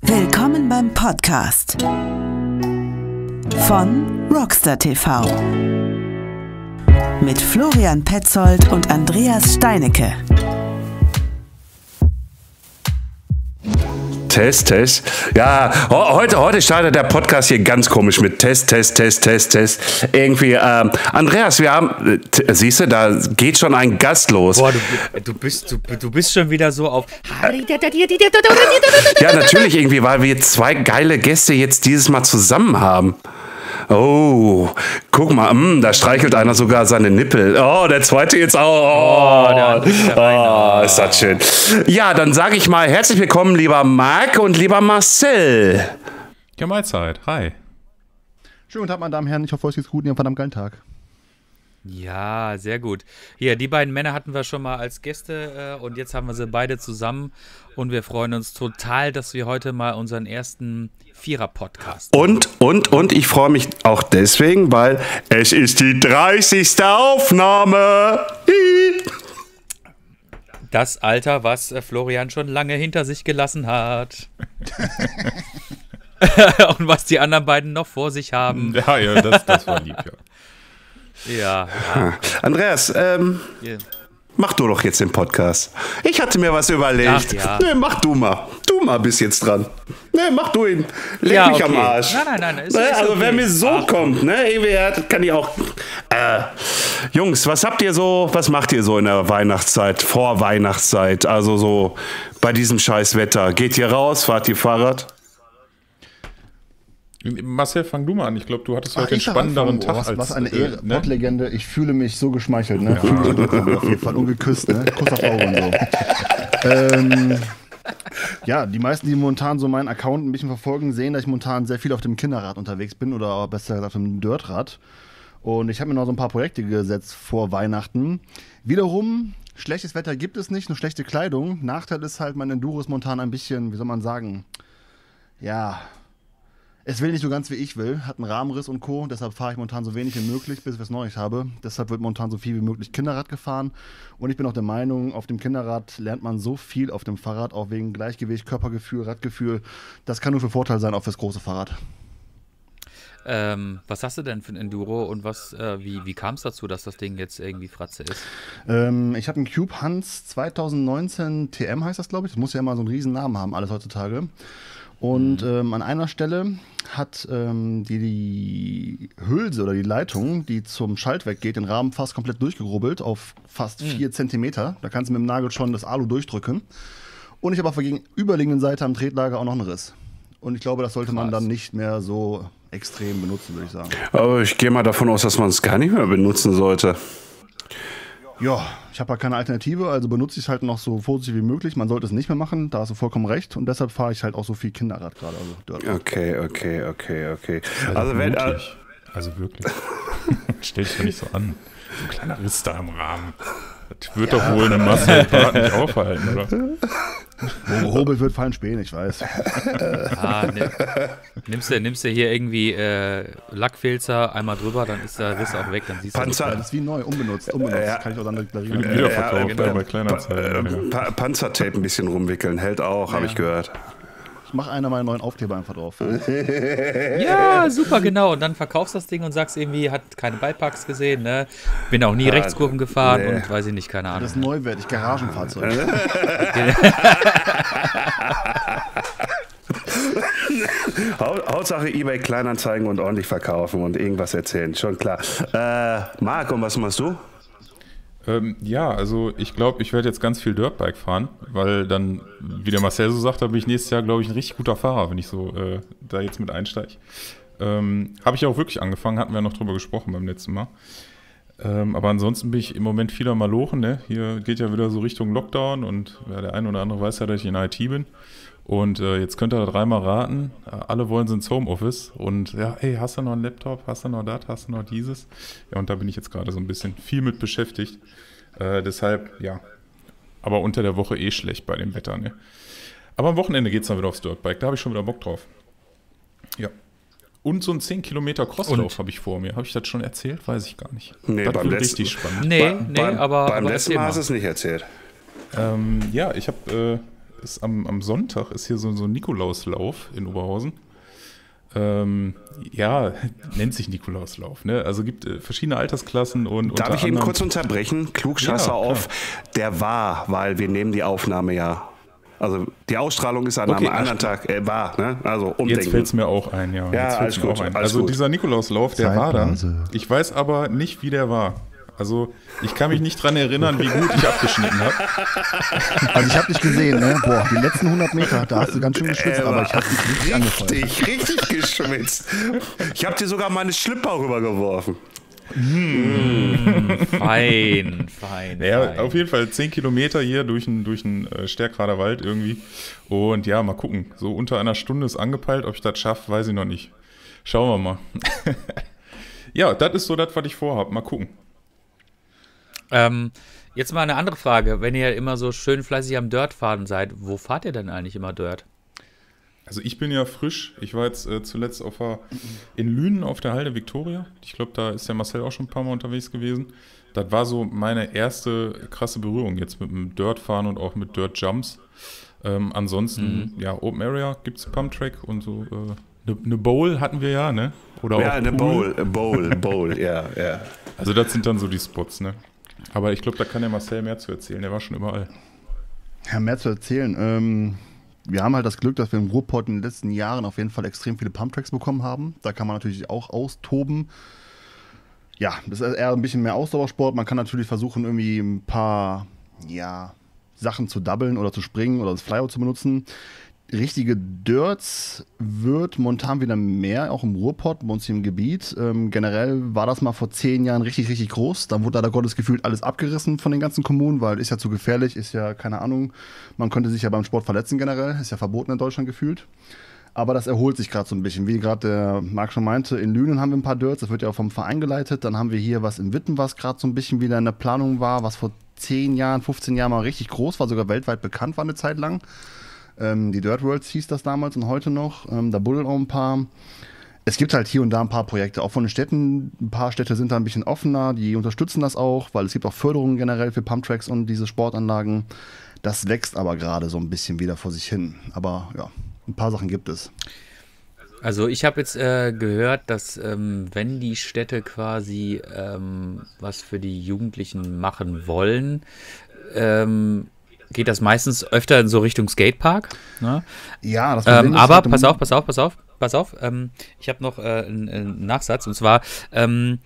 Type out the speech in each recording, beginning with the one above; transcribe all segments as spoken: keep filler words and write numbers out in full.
Willkommen beim Podcast von Rockstar T V mit Florian Petzold und Andreas Steinecke. Test, Test. Ja, heute, heute startet der Podcast hier ganz komisch mit Test, Test, Test, Test, Test. Irgendwie, ähm, Andreas, wir haben, t- siehst du, da geht schon ein Gast los. Boah, du, du, bist, du, du bist schon wieder so auf... Ja, natürlich irgendwie, weil wir zwei geile Gäste jetzt dieses Mal zusammen haben. Oh, guck mal, mh, da streichelt einer sogar seine Nippel. Oh, der zweite jetzt auch. Oh, Oh, der- der oh ist das schön. Ja, dann sage ich mal herzlich willkommen, lieber Marc und lieber Marcel. Ja, Mahlzeit. Hi. Schönen guten Tag, meine Damen und Herren. Ich hoffe, euch geht's gut und ihr habt einen verdammt geilen Tag. Ja, sehr gut. Hier, die beiden Männer hatten wir schon mal als Gäste äh, und jetzt haben wir sie beide zusammen und wir freuen uns total, dass wir heute mal unseren ersten Vierer-Podcast Und, und, und ich freue mich auch deswegen, weil es ist die dreißigste Aufnahme. Das Alter, was äh, Florian schon lange hinter sich gelassen hat. Und was die anderen beiden noch vor sich haben. Ja, ja, das, das war lieb, ja. Ja, ja. Andreas, ähm, Yeah. mach du doch jetzt den Podcast. Ich hatte mir was überlegt. Ach, ja. Nee, mach du mal. Du mal bist jetzt dran. Nee, mach du ihn. Leg Ja, mich am okay. Arsch. Nein, nein, nein, ist- Ne, ist also okay. wer mir so Ach. kommt, ne, irgendwie hat- kann ich auch. Äh, Jungs, was habt ihr so, was macht ihr so in der Weihnachtszeit, vor Weihnachtszeit? Also so bei diesem scheiß Wetter. Geht ihr raus, fahrt ihr Fahrrad? Marcel, fang du mal an. Ich glaube, du hattest Ach, heute einen ich darf spannenderen anfangen. Tag Oh, was, als... was eine äh, Ehre. ne? Pottlegende. Ich fühle mich so geschmeichelt. Ne? Fühle mich gedrückt auf jeden Fall. Und geküsst. Ne? Kuss auf Auge und so. ähm, ja, die meisten, die momentan so meinen Account ein bisschen verfolgen, sehen, dass ich momentan sehr viel auf dem Kinderrad unterwegs bin oder besser gesagt auf dem Dirtrad. Und ich habe mir noch so ein paar Projekte gesetzt vor Weihnachten. Wiederum, schlechtes Wetter gibt es nicht, nur schlechte Kleidung. Nachteil ist halt, mein Enduro ist momentan ein bisschen, wie soll man sagen, ja... Es will nicht so ganz, wie ich will, hat einen Rahmenriss und Co. Deshalb fahre ich momentan so wenig wie möglich, bis ich was Neues habe. Deshalb wird momentan so viel wie möglich Kinderrad gefahren. Und ich bin auch der Meinung, auf dem Kinderrad lernt man so viel auf dem Fahrrad, auch wegen Gleichgewicht, Körpergefühl, Radgefühl. Das kann nur für Vorteil sein, auch fürs große Fahrrad. Ähm, was hast du denn für ein Enduro und was, äh, wie, wie kam es dazu, dass das Ding jetzt irgendwie Fratze ist? Ähm, ich habe einen Cube Hans zwanzig neunzehn T M, heißt das, glaube ich. Das muss ja immer so einen riesen Namen haben, alles heutzutage. Und ähm, an einer Stelle hat ähm, die, die Hülse oder die Leitung, die zum Schaltwerk geht, den Rahmen fast komplett durchgerubbelt auf fast vier Zentimeter. Da kannst du mit dem Nagel schon das Alu durchdrücken. Und ich habe auf der gegenüberliegenden Seite am Tretlager auch noch einen Riss. Und ich glaube, das sollte man Krass. dann nicht mehr so extrem benutzen, würde ich sagen. Aber ich gehe mal davon aus, dass man es gar nicht mehr benutzen sollte. Ja, ich habe ja keine Alternative, also benutze ich es halt noch so vorsichtig wie möglich. Man sollte es nicht mehr machen, da hast du vollkommen recht. Und deshalb fahre ich halt auch so viel Kinderrad gerade. Also Dirtrad. Okay, okay, okay, okay. Also, Also wenn, äh, wirklich. Also wirklich. Stell dich doch nicht so an. So ein kleiner Riss da im Rahmen. Das wird doch wohl eine Masse nicht aufhalten, oder? Wo gehobelt wird, fallen Späne, ich weiß. Ah, ne, nimmst, du, nimmst du hier irgendwie äh, Lackfilzer einmal drüber, dann ist der Riss auch weg, dann siehst du Panzer- nicht Das ist wie neu, unbenutzt, unbenutzt. Ja. Kann ich auch dann deklarieren. Wiederverkauf Ja, da äh, bei Kleinanzeigen. äh, Pa- Panzertape ein bisschen rumwickeln, hält auch, habe ich gehört. Ich mache einer meiner neuen Aufkleber einfach drauf. mehr. Ja, super, genau. Und dann verkaufst das Ding und sagst irgendwie, hat keine Beiparks gesehen, ne? Bin auch nie Rechtskurven gefahren nee. und weiß ich nicht, keine Ahnung. Das ist neuwertig, Garagenfahrzeug. Hau- Hauptsache eBay Kleinanzeigen und ordentlich verkaufen und irgendwas erzählen, schon klar. Äh, Marc, und was machst du? Ähm, ja, also ich glaube, ich werde jetzt ganz viel Dirtbike fahren, weil dann, wie der Marcel so sagt, da bin ich nächstes Jahr, glaube ich, ein richtig guter Fahrer, wenn ich so äh, da jetzt mit einsteige. Ähm, Habe ich auch wirklich angefangen, hatten wir noch drüber gesprochen beim letzten Mal. Ähm, aber ansonsten bin ich im Moment viel am Malochen, ne? Hier geht ja wieder so Richtung Lockdown und ja, der eine oder andere weiß ja, dass ich in I T bin. Und äh, jetzt könnt ihr da dreimal raten, äh, alle wollen sie ins Homeoffice und ja, hey, hast du noch einen Laptop, hast du noch das, hast du noch dieses? Ja, und da bin ich jetzt gerade so ein bisschen viel mit beschäftigt. Äh, deshalb, ja, aber unter der Woche eh schlecht bei dem Wetter, ne? Aber am Wochenende geht's dann wieder aufs Dirtbike, da habe ich schon wieder Bock drauf. Ja. Und so ein zehn Kilometer Crosslauf habe ich vor mir. Habe ich das schon erzählt? Weiß ich gar nicht. Nee, das beim wird letzten- richtig spannend. Nee, nee, beim, aber. Beim aber letzten erzähl Mal hast du es nicht erzählt. Ähm, ja, ich habe ist am, am Sonntag ist hier so, so ein Nikolauslauf in Oberhausen. Ähm, ja, nennt sich Nikolauslauf, ne? Also gibt äh, verschiedene Altersklassen und Darf ich eben anderem, kurz unterbrechen? Klugscheißer Ja, klar. auf, der war, weil wir nehmen die Aufnahme ja. Also die Ausstrahlung ist an Okay, einem anderen Tag, äh, war, ne? Also Jetzt umdenken. fällt es mir auch ein, ja. Ja, Jetzt fällt's alles mir gut, auch ein. alles Also gut. dieser Nikolauslauf, der war dann. Zeitpause. Ich weiß aber nicht, wie der war. Also ich kann mich nicht dran erinnern, wie gut ich abgeschnitten habe. Also ich habe dich gesehen, ne? Boah, die letzten hundert Meter, da hast du ganz schön geschwitzt, Er aber war ich habe dich richtig angefeuert. richtig, richtig geschwitzt. Ich habe dir sogar meine Schlipper rübergeworfen. Fein, fein. Naja, fein. auf jeden Fall zehn Kilometer hier durch einen durch einen, äh, Stärkrader Wald irgendwie. Und ja, mal gucken. So unter einer Stunde ist angepeilt. Ob ich das schaffe, weiß ich noch nicht. Schauen wir mal. Ja, das ist so das, was ich vorhabe. Mal gucken. Ähm, jetzt mal eine andere Frage. Wenn ihr immer so schön fleißig am Dirt fahren seid, wo fahrt ihr denn eigentlich immer Dirt? Also ich bin ja frisch. Ich war jetzt äh, zuletzt auf der, in Lünen auf der Halde Victoria. Ich glaube, da ist der Marcel auch schon ein paar Mal unterwegs gewesen. Das war so meine erste krasse Berührung jetzt mit dem Dirtfahren und auch mit Dirt Jumps. Ähm, ansonsten, mhm. ja, Open Area gibt es Pumptrack und so. Eine äh, ne Bowl hatten wir ja, ne? Oder Ja, auch eine Pool. Bowl, Bowl, Bowl, ja, ja. Also das sind dann so die Spots, ne? Aber ich glaube, da kann der Marcel mehr zu erzählen. Der war schon überall. Ja, mehr zu erzählen. Ähm, wir haben halt das Glück, dass wir im Ruhrpott in den letzten Jahren auf jeden Fall extrem viele Pumptracks bekommen haben. Da kann man natürlich auch austoben. Ja, das ist eher ein bisschen mehr Ausdauersport. Man kann natürlich versuchen, irgendwie ein paar, ja, Sachen zu doublen oder zu springen oder das Flyout zu benutzen. Richtige Dirts wird momentan wieder mehr, auch im Ruhrpott, bei uns hier im Gebiet. Ähm, generell war das mal vor zehn Jahren richtig, richtig groß. Dann wurde leider Gottes gefühlt alles abgerissen von den ganzen Kommunen, weil ist ja zu gefährlich, ist ja, keine Ahnung, man könnte sich ja beim Sport verletzen generell, ist ja verboten in Deutschland gefühlt. Aber das erholt sich gerade so ein bisschen. Wie gerade der Marc schon meinte, in Lünen haben wir ein paar Dirts, das wird ja auch vom Verein geleitet. Dann haben wir hier was in Witten, was gerade so ein bisschen wieder in der Planung war, was vor zehn Jahren, fünfzehn Jahren mal richtig groß war, sogar weltweit bekannt war eine Zeit lang. Ähm, die Dirt Worlds hieß das damals und heute noch. Ähm, da buddeln auch ein paar. Es gibt halt hier und da ein paar Projekte, auch von den Städten. Ein paar Städte sind da ein bisschen offener, die unterstützen das auch, weil es gibt auch Förderungen generell für Pumptracks und diese Sportanlagen. Das wächst aber gerade so ein bisschen wieder vor sich hin. Aber ja, ein paar Sachen gibt es. Also ich habe jetzt äh, gehört, dass ähm, wenn die Städte quasi ähm, was für die Jugendlichen machen wollen, ähm, geht das meistens öfter in so Richtung Skatepark. Ne? Ja, das ähm, ist aber halt pass auf, pass auf, pass auf, pass auf. Ähm, ich habe noch äh, einen, einen Nachsatz und zwar, ähm,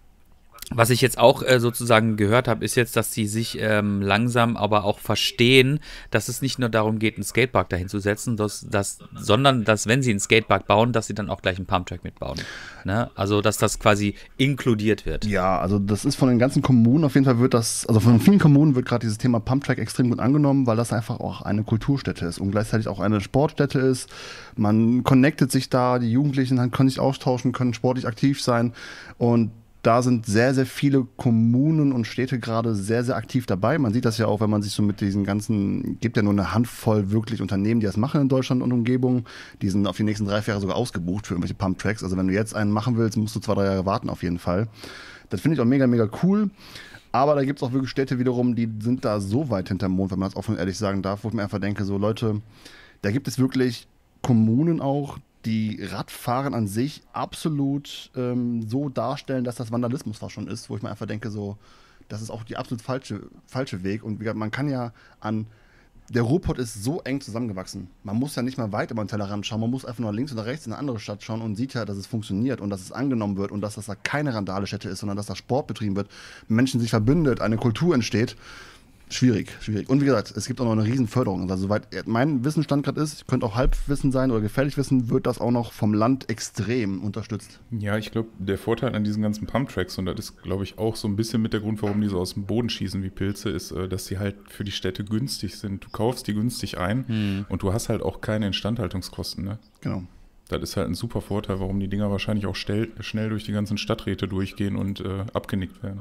was ich jetzt auch äh, sozusagen gehört habe, ist jetzt, dass die sich ähm, langsam aber auch verstehen, dass es nicht nur darum geht, einen Skatepark dahin zu setzen, dass, dass, sondern dass, wenn sie einen Skatepark bauen, dass sie dann auch gleich einen Pumptrack mitbauen. Ne? Also, dass das quasi inkludiert wird. Ja, also das ist von den ganzen Kommunen, auf jeden Fall wird das, also von vielen Kommunen wird gerade dieses Thema Pumptrack extrem gut angenommen, weil das einfach auch eine Kulturstätte ist und gleichzeitig auch eine Sportstätte ist. Man connectet sich da, die Jugendlichen können sich austauschen, können sportlich aktiv sein und da sind sehr, sehr viele Kommunen und Städte gerade sehr, sehr aktiv dabei. Man sieht das ja auch, wenn man sich so mit diesen ganzen, gibt ja nur eine Handvoll wirklich Unternehmen, die das machen in Deutschland und Umgebung. Die sind auf die nächsten drei, vier Jahre sogar ausgebucht für irgendwelche Pumptracks. Also wenn du jetzt einen machen willst, musst du zwei, drei Jahre warten auf jeden Fall. Das finde ich auch mega, mega cool. Aber da gibt es auch wirklich Städte wiederum, die sind da so weit hinterm Mond, wenn man das offen und ehrlich sagen darf, wo ich mir einfach denke, so Leute, da gibt es wirklich Kommunen auch, die Radfahren an sich absolut ähm, so darstellen, dass das Vandalismus fast schon ist, wo ich mir einfach denke, so, das ist auch die absolut falsche, falsche Weg. Und wie gesagt, man kann ja an, der Ruhrpott ist so eng zusammengewachsen. Man muss ja nicht mal weit über den Tellerrand schauen, man muss einfach nur links oder rechts in eine andere Stadt schauen und sieht ja, dass es funktioniert und dass es angenommen wird und dass das da keine Randale-Stätte ist, sondern dass da Sport betrieben wird, Menschen sich verbündet, eine Kultur entsteht. Schwierig, schwierig. Und wie gesagt, es gibt auch noch eine riesen Förderung. Also soweit mein Wissensstand gerade ist, könnte auch Halbwissen sein oder gefährlich Wissen, wird das auch noch vom Land extrem unterstützt. Ja, ich glaube, der Vorteil an diesen ganzen Pumptracks, und das ist, glaube ich, auch so ein bisschen mit der Grund, warum die so aus dem Boden schießen wie Pilze, ist, dass sie halt für die Städte günstig sind. Du kaufst die günstig ein hm. und du hast halt auch keine Instandhaltungskosten. Ne? Genau. Das ist halt ein super Vorteil, warum die Dinger wahrscheinlich auch schnell, schnell durch die ganzen Stadträte durchgehen und äh, abgenickt werden.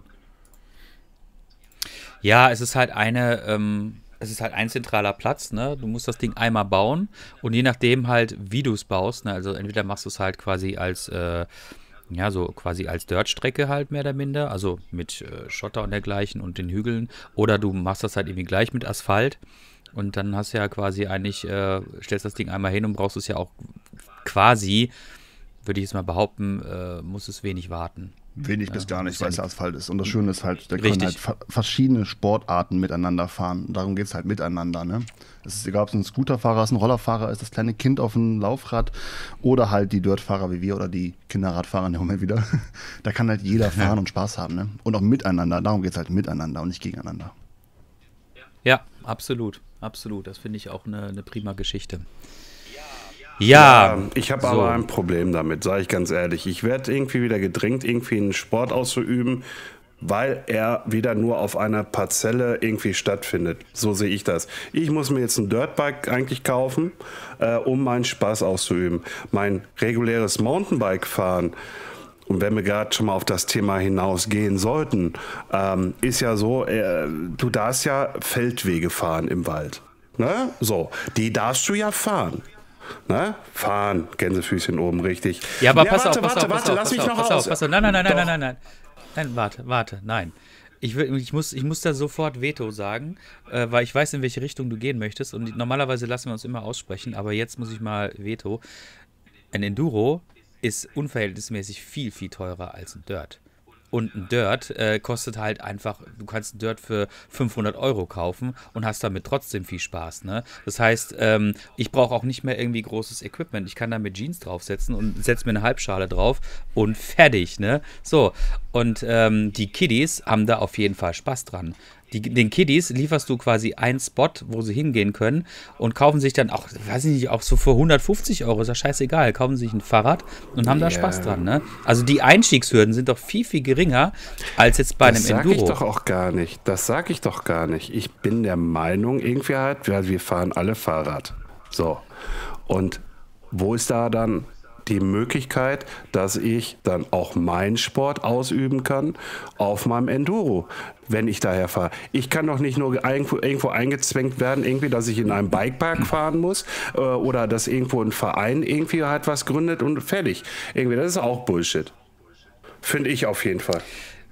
Ja, es ist halt eine, ähm, es ist halt ein zentraler Platz, ne? Du musst das Ding einmal bauen und je nachdem halt, wie du es baust, ne? Also entweder machst du es halt quasi als, äh, ja, so quasi als Dirtstrecke halt mehr oder minder, also mit äh, Schotter und dergleichen und den Hügeln, oder du machst das halt irgendwie gleich mit Asphalt. Und dann hast du ja quasi eigentlich, äh, stellst das Ding einmal hin und brauchst es ja auch quasi, würde ich jetzt mal behaupten, äh, muss es wenig warten. Wenig Ja, bis gar nicht, ist weil ja es nicht- Asphalt ist. Und das Schöne ist halt, da können Richtig. halt fa- verschiedene Sportarten miteinander fahren. Darum geht es halt miteinander. Ne? Es ist egal, ob es ein Scooterfahrer ist, ein Rollerfahrer ist, das kleine Kind auf dem Laufrad oder halt die Dirtfahrer wie wir oder die Kinderradfahrer im Moment wieder. Da kann halt jeder fahren und Spaß haben. Ne? Und auch miteinander. Darum geht es halt miteinander und nicht gegeneinander. Ja, absolut, absolut. Das finde ich auch eine, eine prima Geschichte. Ja, Ähm, ich habe so. aber ein Problem damit, sage ich ganz ehrlich. Ich werde irgendwie wieder gedrängt, irgendwie einen Sport auszuüben, weil er wieder nur auf einer Parzelle irgendwie stattfindet. So sehe ich das. Ich muss mir jetzt ein Dirtbike eigentlich kaufen, äh, um meinen Spaß auszuüben. Mein reguläres Mountainbike fahren, und wenn wir gerade schon mal auf das Thema hinausgehen sollten, ähm, ist ja so, äh, du darfst ja Feldwege fahren im Wald. Ne? So, die darfst du ja fahren. Ne? Fahren, Gänsefüßchen oben, richtig. Ja, aber ja, pass warte, auf, pass warte, auf, pass warte, auf, lass pass mich auf, noch pass aus. auf, pass auf. Nein, nein, nein, nein, Doch. nein, nein, nein. Nein, warte, warte, nein. Ich, will, ich, muss, ich muss da sofort Veto sagen, äh, weil ich weiß, in welche Richtung du gehen möchtest. Und normalerweise lassen wir uns immer aussprechen, aber jetzt muss ich mal Veto. Ein Enduro ist unverhältnismäßig viel, viel teurer als ein Dirt. Und ein Dirt äh, kostet halt einfach, du kannst ein Dirt für fünfhundert Euro kaufen und hast damit trotzdem viel Spaß. Ne? Das heißt, ähm, ich brauche auch nicht mehr irgendwie großes Equipment. Ich kann da mit Jeans draufsetzen und setze mir eine Halbschale drauf und fertig. Ne? So, und ähm, die Kiddies haben da auf jeden Fall Spaß dran. Die, den Kiddies lieferst du quasi einen Spot, wo sie hingehen können und kaufen sich dann auch, weiß ich nicht, auch so für hundertfünfzig Euro, ist ja scheißegal, kaufen sich ein Fahrrad und haben da Ja. Spaß dran. Ne? Also die Einstiegshürden sind doch viel, viel geringer als jetzt bei Das einem sage ich Enduro. doch auch gar nicht. Das sage ich doch gar nicht. Ich bin der Meinung, irgendwie halt, wir, wir fahren alle Fahrrad. So. Und wo ist da dann die Möglichkeit, dass ich dann auch meinen Sport ausüben kann auf meinem Enduro, wenn ich daher fahre? Ich kann doch nicht nur irgendwo, irgendwo eingezwängt werden, irgendwie, dass ich in einem Bikepark fahren muss äh, oder dass irgendwo ein Verein irgendwie halt was gründet und fertig. Irgendwie, das ist auch Bullshit. Finde ich auf jeden Fall.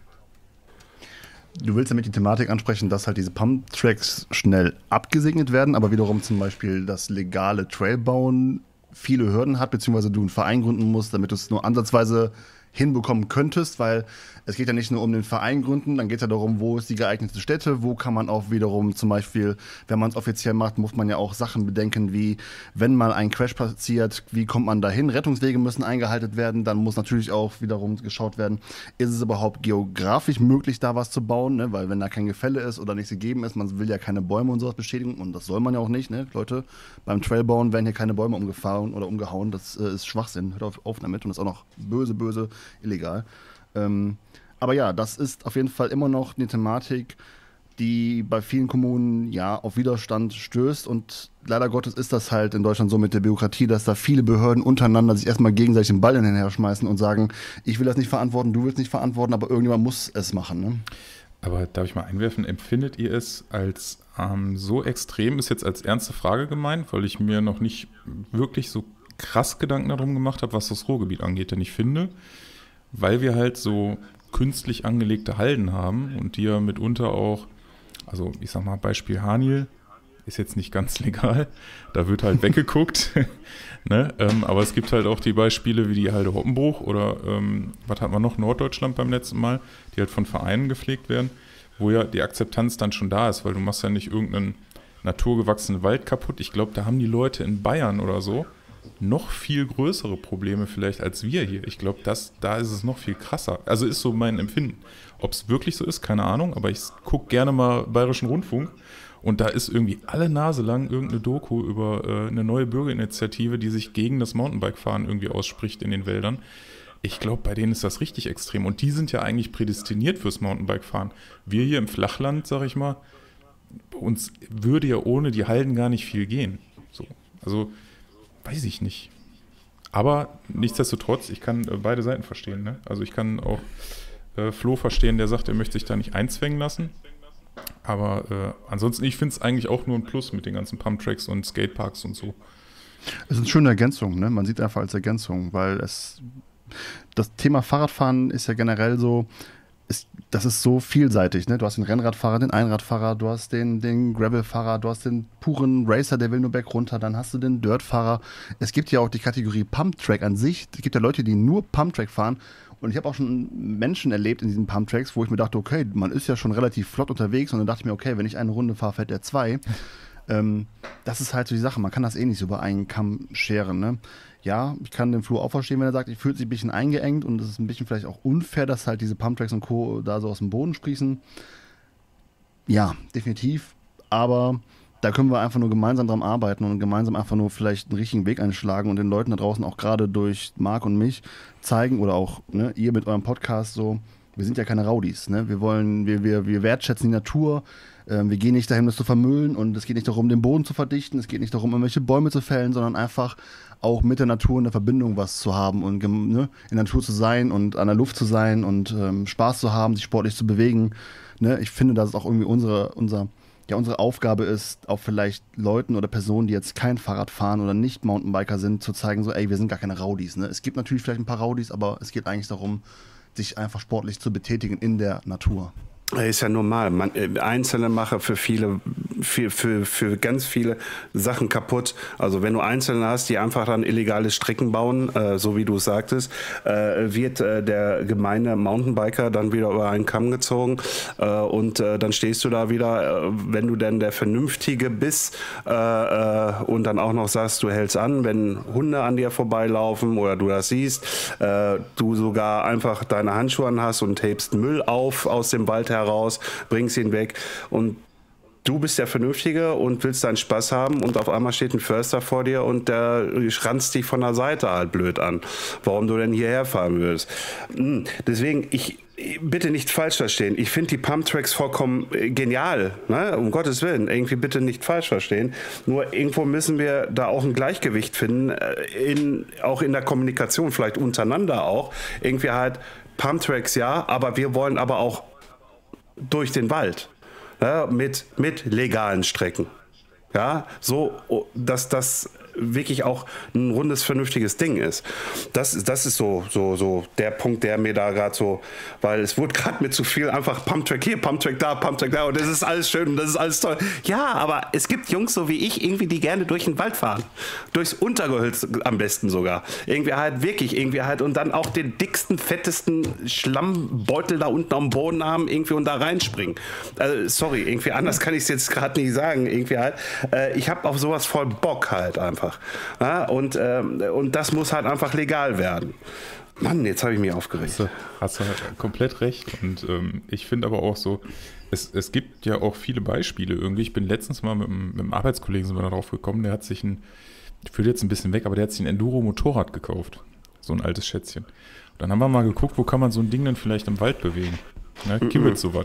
Du willst damit die Thematik ansprechen, dass halt diese Pump-Tracks schnell abgesegnet werden, aber wiederum zum Beispiel das legale Trailbauen viele Hürden hat, beziehungsweise du einen Verein gründen musst, damit du es nur ansatzweise hinbekommen könntest, weil es geht ja nicht nur um den Verein gründen, dann geht es ja darum, wo ist die geeignete Stätte, wo kann man auch wiederum zum Beispiel, wenn man es offiziell macht, muss man ja auch Sachen bedenken, wie wenn mal ein Crash passiert, wie kommt man dahin, Rettungswege müssen eingehalten werden, dann muss natürlich auch wiederum geschaut werden, ist es überhaupt geografisch möglich, da was zu bauen, ne? Weil wenn da kein Gefälle ist oder nichts gegeben ist, man will ja keine Bäume und sowas beschädigen und das soll man ja auch nicht, ne? Leute, beim Trailbauen werden hier keine Bäume umgefahren oder umgehauen, das äh, ist Schwachsinn, hört auf, auf damit und das ist auch noch böse, böse illegal. Ähm, aber ja, das ist auf jeden Fall immer noch eine Thematik, die bei vielen Kommunen ja auf Widerstand stößt und leider Gottes ist das halt in Deutschland so mit der Bürokratie, dass da viele Behörden untereinander sich erstmal gegenseitig den Ball hinterher schmeißen und sagen, ich will das nicht verantworten, du willst nicht verantworten, aber irgendjemand muss es machen. Ne? Aber darf ich mal einwerfen, empfindet ihr es als ähm, so extrem, ist jetzt als ernste Frage gemeint, weil ich mir noch nicht wirklich so krass Gedanken darum gemacht habe, was das Ruhrgebiet angeht, denn ich finde, weil wir halt so künstlich angelegte Halden haben und die ja mitunter auch, also ich sag mal Beispiel Haniel, ist jetzt nicht ganz legal, da wird halt weggeguckt, ne? ähm, aber es gibt halt auch die Beispiele wie die Halde Hoppenbruch oder ähm, was hatten wir noch, Norddeutschland beim letzten Mal, die halt von Vereinen gepflegt werden, wo ja die Akzeptanz dann schon da ist, weil du machst ja nicht irgendeinen naturgewachsenen Wald kaputt. Ich glaube, da haben die Leute in Bayern oder so noch viel größere Probleme vielleicht als wir hier. Ich glaube, da ist es noch viel krasser. Also ist so mein Empfinden. Ob es wirklich so ist, keine Ahnung, aber ich gucke gerne mal Bayerischen Rundfunk und da ist irgendwie alle Nase lang irgendeine Doku über äh, eine neue Bürgerinitiative, die sich gegen das Mountainbike-Fahren irgendwie ausspricht in den Wäldern. Ich glaube, bei denen ist das richtig extrem und die sind ja eigentlich prädestiniert fürs Mountainbike-Fahren. Wir hier im Flachland, sag ich mal, bei uns würde ja ohne die Halden gar nicht viel gehen. So. Also weiß ich nicht. Aber nichtsdestotrotz, ich kann äh, beide Seiten verstehen. Ne? Also ich kann auch äh, Flo verstehen, der sagt, er möchte sich da nicht einzwängen lassen. Aber äh, ansonsten, ich finde es eigentlich auch nur ein Plus mit den ganzen Pumptracks und Skateparks und so. Es ist eine schöne Ergänzung, ne? Man sieht einfach als Ergänzung, weil es das Thema Fahrradfahren ist ja generell so, es das ist so vielseitig, ne? Du hast den Rennradfahrer, den Einradfahrer, du hast den, den Gravelfahrer, du hast den puren Racer, der will nur bergunter, dann hast du den Dirtfahrer. Es gibt ja auch die Kategorie Pumptrack an sich. Es gibt ja Leute, die nur Pumptrack fahren. Und ich habe auch schon Menschen erlebt in diesen Pumptracks, wo ich mir dachte, okay, man ist ja schon relativ flott unterwegs. Und dann dachte ich mir, okay, wenn ich eine Runde fahre, fährt der zwei. ähm, das ist halt so die Sache. Man kann das eh nicht so über einen Kamm scheren, ne? Ja, ich kann den Flo auch verstehen, wenn er sagt, ich fühle sich ein bisschen eingeengt und es ist ein bisschen vielleicht auch unfair, dass halt diese Pumptracks und Co. da so aus dem Boden sprießen. Ja, definitiv. Aber da können wir einfach nur gemeinsam dran arbeiten und gemeinsam einfach nur vielleicht einen richtigen Weg einschlagen und den Leuten da draußen auch gerade durch Marc und mich zeigen oder auch ne, ihr mit eurem Podcast so, wir sind ja keine Rowdies, ne? Wir wollen, wir, wir, wir wertschätzen die Natur. Wir gehen nicht dahin, das zu vermüllen und es geht nicht darum, den Boden zu verdichten, es geht nicht darum, irgendwelche Bäume zu fällen, sondern einfach auch mit der Natur in der Verbindung was zu haben und ne, in der Natur zu sein und an der Luft zu sein und ähm, Spaß zu haben, sich sportlich zu bewegen. Ne? Ich finde, dass es auch irgendwie unsere, unser, ja, unsere Aufgabe ist, auch vielleicht Leuten oder Personen, die jetzt kein Fahrrad fahren oder nicht Mountainbiker sind, zu zeigen, so ey, wir sind gar keine Rowdies. Ne? Es gibt natürlich vielleicht ein paar Rowdies, aber es geht eigentlich darum, sich einfach sportlich zu betätigen in der Natur. Ist ja normal. Man, Einzelne machen für viele, für, für, für ganz viele Sachen kaputt. Also wenn du Einzelne hast, die einfach dann illegale Strecken bauen, äh, so wie du es sagtest, äh, wird äh, der gemeine Mountainbiker dann wieder über einen Kamm gezogen äh, und äh, dann stehst du da wieder, äh, wenn du denn der Vernünftige bist äh, äh, und dann auch noch sagst, du hältst an, wenn Hunde an dir vorbeilaufen oder du das siehst, äh, du sogar einfach deine Handschuhe an hast und hebst Müll auf aus dem Wald heraus, raus, bringst ihn weg und du bist der Vernünftige und willst deinen Spaß haben und auf einmal steht ein Förster vor dir und der schranzt dich von der Seite halt blöd an, warum du denn hierher fahren würdest. Deswegen, ich bitte nicht falsch verstehen. Ich finde die Pumptracks vollkommen genial, ne? Um Gottes Willen. Irgendwie bitte nicht falsch verstehen. Nur irgendwo müssen wir da auch ein Gleichgewicht finden, in, auch in der Kommunikation, vielleicht untereinander auch. Irgendwie halt Pumptracks ja, aber wir wollen aber auch durch den Wald, ja, mit, mit legalen Strecken. Ja, so, dass das wirklich auch ein rundes, vernünftiges Ding ist. Das, das ist so, so, so der Punkt, der mir da gerade so, weil es wurde gerade mir zu viel einfach Pumptrack hier, Pumptrack da, Pumptrack da und das ist alles schön und das ist alles toll. Ja, aber es gibt Jungs so wie ich irgendwie, die gerne durch den Wald fahren. Durchs Untergehölz am besten sogar. Irgendwie halt wirklich, irgendwie halt und dann auch den dicksten, fettesten Schlammbeutel da unten am Boden haben irgendwie und da reinspringen. Also, sorry, irgendwie anders kann ich es jetzt gerade nicht sagen. Irgendwie halt, äh, ich habe auf sowas voll Bock halt einfach. Ja, und, ähm, und das muss halt einfach legal werden. Mann, jetzt habe ich mich aufgeregt. Hast du, hast du halt komplett recht. Und ähm, ich finde aber auch so, es, es gibt ja auch viele Beispiele irgendwie. Ich bin letztens mal mit einem, mit einem Arbeitskollegen sind wir da drauf gekommen, der hat sich ein, ich fühle jetzt ein bisschen weg, aber der hat sich ein Enduro-Motorrad gekauft. So ein altes Schätzchen. Und dann haben wir mal geguckt, wo kann man so ein Ding dann vielleicht im Wald bewegen. Ne, kibbelt sowas.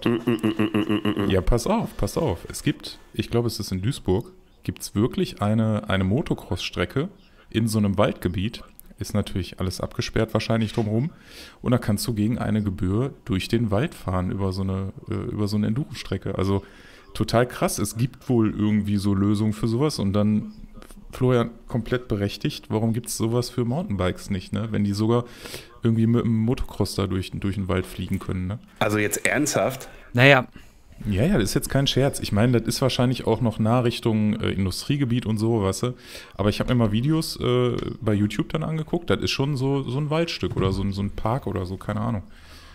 Ja, pass auf, pass auf. Es gibt, ich glaube, es ist in Duisburg, gibt es wirklich eine, eine Motocross-Strecke in so einem Waldgebiet. Ist natürlich alles abgesperrt wahrscheinlich drumherum. Und da kannst du gegen eine Gebühr durch den Wald fahren über so eine, äh, über so eine Enduro-Strecke. Also total krass. Es gibt wohl irgendwie so Lösungen für sowas. Und dann, Florian, komplett berechtigt, warum gibt es sowas für Mountainbikes nicht, ne? Wenn die sogar irgendwie mit einem Motocross da durch, durch den Wald fliegen können. Ne? Also jetzt ernsthaft? Naja, Ja, ja, das ist jetzt kein Scherz. Ich meine, das ist wahrscheinlich auch noch nah Richtung äh, Industriegebiet und so, weißt du. Aber ich habe mir mal Videos äh, bei YouTube dann angeguckt. Das ist schon so, so ein Waldstück oder so ein, so ein Park oder so, keine Ahnung.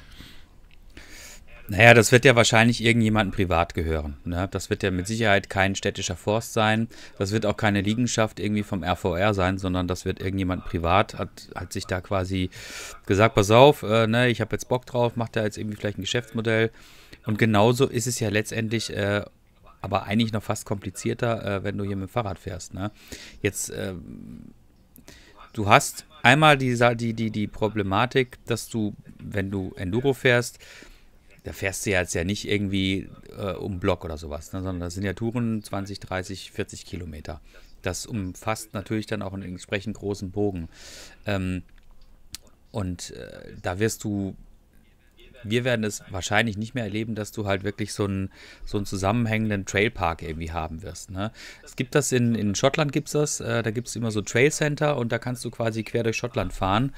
Naja, das wird ja wahrscheinlich irgendjemandem privat gehören. Ne? Das wird ja mit Sicherheit kein städtischer Forst sein. Das wird auch keine Liegenschaft irgendwie vom R V R sein, sondern das wird irgendjemand privat, hat, hat sich da quasi gesagt, pass auf, äh, ne, ich habe jetzt Bock drauf, macht da jetzt irgendwie vielleicht ein Geschäftsmodell. Und genauso ist es ja letztendlich, äh, aber eigentlich noch fast komplizierter, äh, wenn du hier mit dem Fahrrad fährst. Ne? Jetzt, äh, du hast einmal die, die, die, die Problematik, dass du, wenn du Enduro fährst, da fährst du ja jetzt ja nicht irgendwie äh, um Block oder sowas, ne? Sondern das sind ja Touren zwanzig, dreißig, vierzig Kilometer. Das umfasst natürlich dann auch einen entsprechend großen Bogen. Ähm, und äh, da wirst du, wir werden es wahrscheinlich nicht mehr erleben, dass du halt wirklich so einen, so einen zusammenhängenden Trailpark irgendwie haben wirst. Ne? Es gibt das in, in Schottland, gibt es das, äh, da gibt es immer so Trailcenter und da kannst du quasi quer durch Schottland fahren.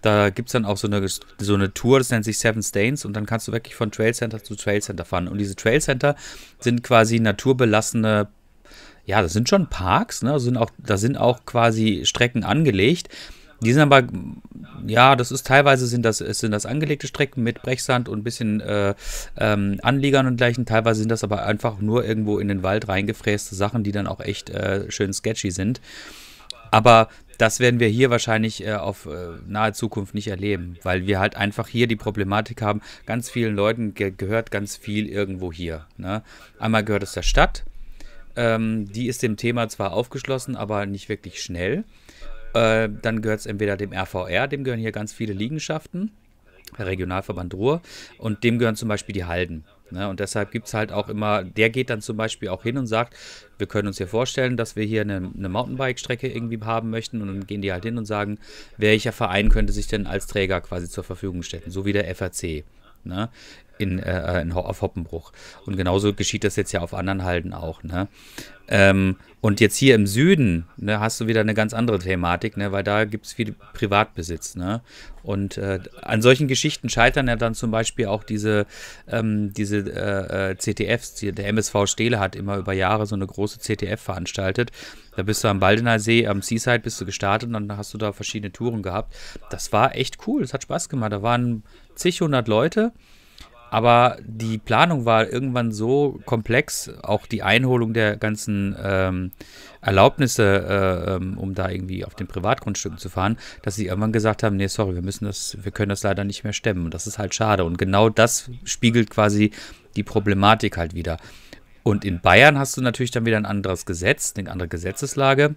Da gibt es dann auch so eine, so eine Tour, das nennt sich Seven Stains und dann kannst du wirklich von Trail Center zu Trail Center fahren. Und diese Trail Center sind quasi naturbelassene, ja, das sind schon Parks, ne? Sind auch, da sind auch quasi Strecken angelegt. Die sind aber, ja, das ist teilweise sind das, sind das angelegte Strecken mit Brechsand und ein bisschen äh, ähm, Anliegern und gleichen. Teilweise sind das aber einfach nur irgendwo in den Wald reingefräste Sachen, die dann auch echt äh, schön sketchy sind. Aber das werden wir hier wahrscheinlich äh, auf äh, nahe Zukunft nicht erleben, weil wir halt einfach hier die Problematik haben, ganz vielen Leuten ge- gehört ganz viel irgendwo hier. Ne? Einmal gehört es der Stadt, ähm, die ist dem Thema zwar aufgeschlossen, aber nicht wirklich schnell. Äh, dann gehört es entweder dem R V R, dem gehören hier ganz viele Liegenschaften, der Regionalverband Ruhr, und dem gehören zum Beispiel die Halden. Ne? Und deshalb gibt es halt auch immer, der geht dann zum Beispiel auch hin und sagt, wir können uns hier vorstellen, dass wir hier eine, eine Mountainbike-Strecke irgendwie haben möchten, und dann gehen die halt hin und sagen, welcher Verein könnte sich denn als Träger quasi zur Verfügung stellen, so wie der F R C. Ne? In, äh, in, auf Hoppenbruch. Und genauso geschieht das jetzt ja auf anderen Halden auch. Ne? Ähm, und jetzt hier im Süden, ne, hast du wieder eine ganz andere Thematik, ne, weil da gibt es viel Privatbesitz. Ne? Und äh, an solchen Geschichten scheitern ja dann zum Beispiel auch diese, ähm, diese äh, C T Fs. Die, der M S V Steele hat immer über Jahre so eine große C T F veranstaltet. Da bist du am Baldener See, am Seaside bist du gestartet und dann hast du da verschiedene Touren gehabt. Das war echt cool, das hat Spaß gemacht. Da waren zig hundert Leute. Aber die Planung war irgendwann so komplex, auch die Einholung der ganzen ähm, Erlaubnisse, äh, ähm, um da irgendwie auf den Privatgrundstücken zu fahren, dass sie irgendwann gesagt haben, nee, sorry, wir müssen das, wir können das leider nicht mehr stemmen. Und das ist halt schade. Und genau das spiegelt quasi die Problematik halt wieder. Und in Bayern hast du natürlich dann wieder ein anderes Gesetz, eine andere Gesetzeslage.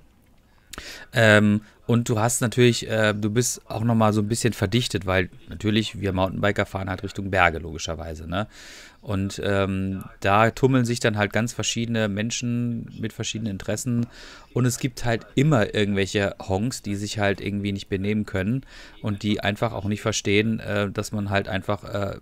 Ähm, und du hast natürlich, äh, du bist auch nochmal so ein bisschen verdichtet, weil natürlich wir Mountainbiker fahren halt Richtung Berge, logischerweise, ne? Und ähm, da tummeln sich dann halt ganz verschiedene Menschen mit verschiedenen Interessen und es gibt halt immer irgendwelche Honks, die sich halt irgendwie nicht benehmen können und die einfach auch nicht verstehen, äh, dass man halt einfach äh,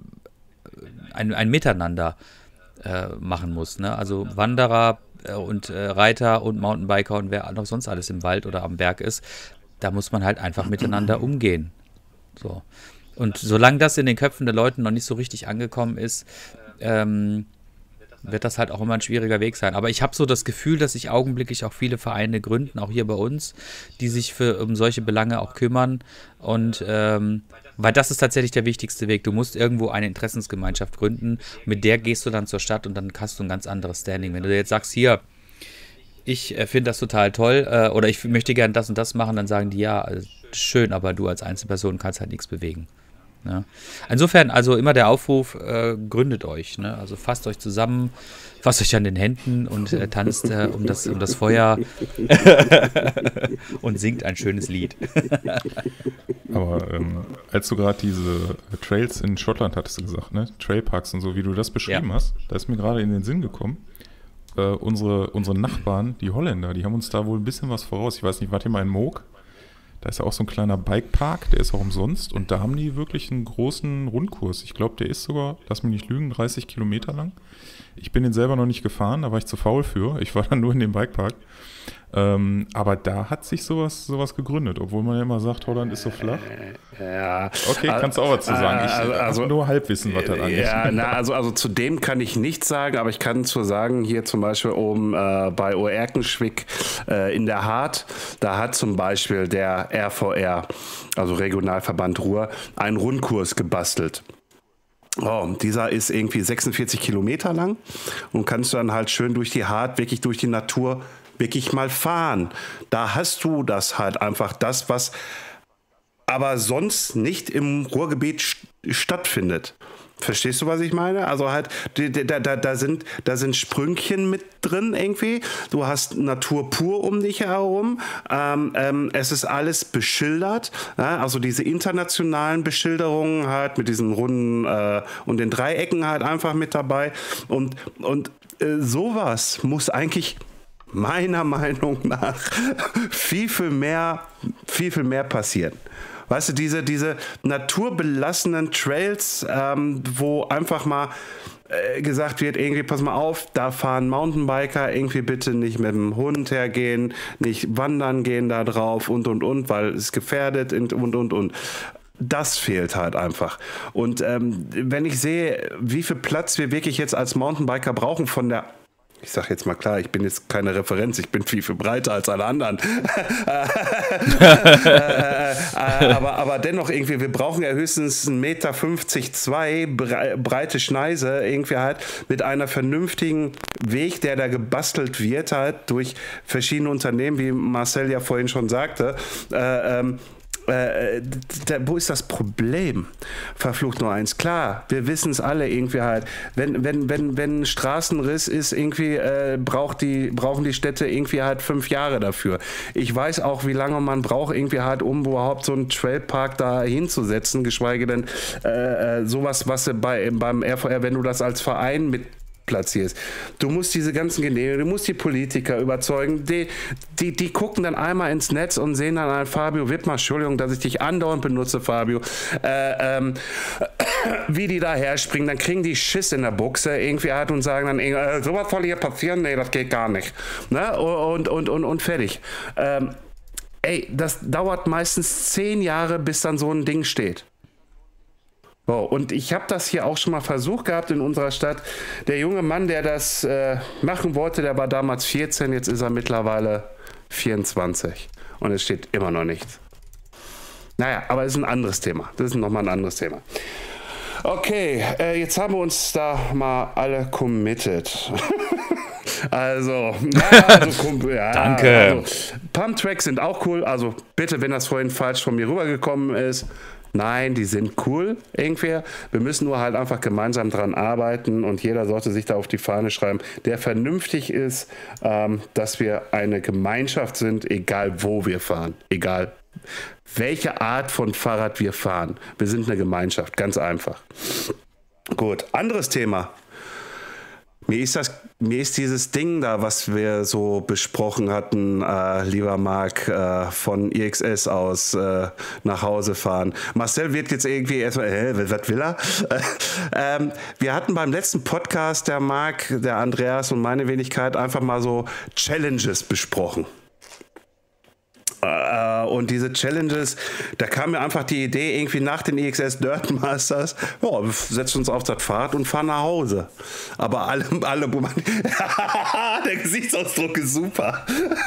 ein, ein Miteinander äh, machen muss, ne? Also Wanderer und äh, Reiter und Mountainbiker und wer noch sonst alles im Wald oder am Berg ist, da muss man halt einfach miteinander umgehen. So. Und solange das in den Köpfen der Leute noch nicht so richtig angekommen ist, ähm, wird das halt auch immer ein schwieriger Weg sein. Aber ich habe so das Gefühl, dass sich augenblicklich auch viele Vereine gründen, auch hier bei uns, die sich für um solche Belange auch kümmern. Und ähm, weil das ist tatsächlich der wichtigste Weg. Du musst irgendwo eine Interessensgemeinschaft gründen, mit der gehst du dann zur Stadt und dann hast du ein ganz anderes Standing. Wenn du jetzt sagst, hier, ich äh, finde das total toll äh, oder ich möchte gerne das und das machen, dann sagen die, ja, also, schön, aber du als Einzelperson kannst halt nichts bewegen. Ne? Insofern, also immer der Aufruf, äh, gründet euch, ne? Also fasst euch zusammen, fasst euch an den Händen und äh, tanzt äh, um, das, um das Feuer und singt ein schönes Lied. Aber ähm, als du gerade diese Trails in Schottland hattest du gesagt, ne? Trailparks und so, wie du das beschrieben ja. hast, da ist mir gerade in den Sinn gekommen, äh, unsere, unsere Nachbarn, die Holländer, die haben uns da wohl ein bisschen was voraus. Ich weiß nicht, wart ihr mal in Moog? Da ist ja auch so ein kleiner Bikepark, der ist auch umsonst und da haben die wirklich einen großen Rundkurs. Ich glaube, der ist sogar, lass mich nicht lügen, dreißig Kilometer lang. Ich bin den selber noch nicht gefahren, da war ich zu faul für. Ich war dann nur in dem Bikepark. Ähm, aber da hat sich sowas, sowas gegründet, obwohl man ja immer sagt, Holland ist so flach. Ja. Okay, kannst du auch was zu sagen. Ich also, also, habe nur Halbwissen, was das angeht. Ja, na, also, also zu dem kann ich nichts sagen, aber ich kann zu sagen, hier zum Beispiel oben äh, bei Oerkenschwick äh, in der Hart, da hat zum Beispiel der R V R, also Regionalverband Ruhr, einen Rundkurs gebastelt. Oh, dieser ist irgendwie sechsundvierzig Kilometer lang und kannst du dann halt schön durch die Hart, wirklich durch die Natur wirklich mal fahren. Da hast du das halt einfach, das, was aber sonst nicht im Ruhrgebiet st- stattfindet. Verstehst du, was ich meine? Also halt, da, da, da, sind, da sind Sprüngchen mit drin irgendwie. Du hast Natur pur um dich herum. Ähm, ähm, es ist alles beschildert. Ja? Also diese internationalen Beschilderungen halt mit diesen runden äh, und den Dreiecken halt einfach mit dabei. Und, und äh, sowas muss eigentlich meiner Meinung nach viel, viel mehr, viel, viel mehr passieren. Weißt du, diese, diese naturbelassenen Trails, ähm, wo einfach mal äh, gesagt wird, irgendwie, pass mal auf, da fahren Mountainbiker, irgendwie bitte nicht mit dem Hund hergehen, nicht wandern gehen da drauf und, und, und, weil es gefährdet und, und, und, und. das fehlt halt einfach. Und ähm, wenn ich sehe, wie viel Platz wir wirklich jetzt als Mountainbiker brauchen von der, ich sag jetzt mal klar, ich bin jetzt keine Referenz, ich bin viel, viel breiter als alle anderen. aber, aber dennoch irgendwie, wir brauchen ja höchstens einen Meter fünfzig, zwei breite Schneise, irgendwie halt mit einer vernünftigen Weg, der da gebastelt wird halt durch verschiedene Unternehmen, wie Marcel ja vorhin schon sagte. Äh, ähm, Äh, da, wo ist das Problem? Verflucht nur eins. Klar, wir wissen es alle irgendwie halt. Wenn, wenn, wenn, wenn ein Straßenriss ist, irgendwie äh, braucht die, brauchen die Städte irgendwie halt fünf Jahre dafür. Ich weiß auch, wie lange man braucht irgendwie halt, um überhaupt so einen Trailpark da hinzusetzen, geschweige denn äh, sowas, was bei, beim R V R, wenn du das als Verein mit platzierst. Du musst diese ganzen Genehmigungen, du musst die Politiker überzeugen, die, die, die gucken dann einmal ins Netz und sehen dann an Fabio Wittmer, Entschuldigung, dass ich dich andauernd benutze, Fabio, äh, ähm, wie die da herspringen, dann kriegen die Schiss in der Buchse irgendwie halt und sagen dann, äh, sowas soll hier passieren, nee, das geht gar nicht. Ne? Und, und, und, und fertig. Ähm, ey, das dauert meistens zehn Jahre, bis dann so ein Ding steht. Oh, und ich habe das hier auch schon mal versucht gehabt in unserer Stadt. Der junge Mann, der das äh, machen wollte, der war damals vierzehn, jetzt ist er mittlerweile vierundzwanzig. Und es steht immer noch nichts. Naja, aber es ist ein anderes Thema. Das ist nochmal ein anderes Thema. Okay, äh, jetzt haben wir uns da mal alle committed. Also, ja, also ja, Danke. Also, Pump-Tracks sind auch cool. Also bitte, wenn das vorhin falsch von mir rübergekommen ist, nein, die sind cool irgendwie. Wir müssen nur halt einfach gemeinsam dran arbeiten und jeder sollte sich da auf die Fahne schreiben, der vernünftig ist, ähm, dass wir eine Gemeinschaft sind, egal wo wir fahren, egal welche Art von Fahrrad wir fahren. Wir sind eine Gemeinschaft, ganz einfach. Gut, anderes Thema. Mir ist, das, mir ist dieses Ding da, was wir so besprochen hatten, äh, lieber Marc, äh, von I X S aus äh, nach Hause fahren. Marcel wird jetzt irgendwie erstmal, hä, was will er? ähm, wir hatten beim letzten Podcast, der Marc, der Andreas und meine Wenigkeit, einfach mal so Challenges besprochen. Uh, und diese Challenges, da kam mir einfach die Idee, irgendwie nach den I X S Dirt Masters, ja, wir setzen uns auf das Fahrrad und fahren nach Hause. Aber alle, alle der Gesichtsausdruck ist super.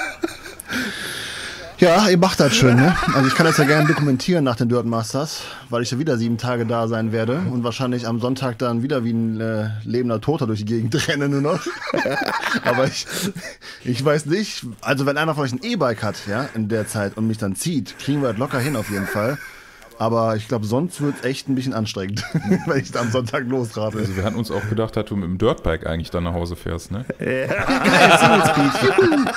Ja, ihr macht das schön, ne? Also ich kann das ja gerne dokumentieren nach den Dirt Masters, weil ich ja wieder sieben Tage da sein werde und wahrscheinlich am Sonntag dann wieder wie ein äh, lebender Toter durch die Gegend renne nur noch. Aber ich, ich weiß nicht, also wenn einer von euch ein E-Bike hat, ja, in der Zeit und mich dann zieht, kriegen wir das locker hin auf jeden Fall. Aber ich glaube, sonst wird es echt ein bisschen anstrengend, wenn ich da am Sonntag losrate. Also wir hatten uns auch gedacht, dass du mit dem Dirtbike eigentlich dann nach Hause fährst, ne? Ja. Geil, Single Speed.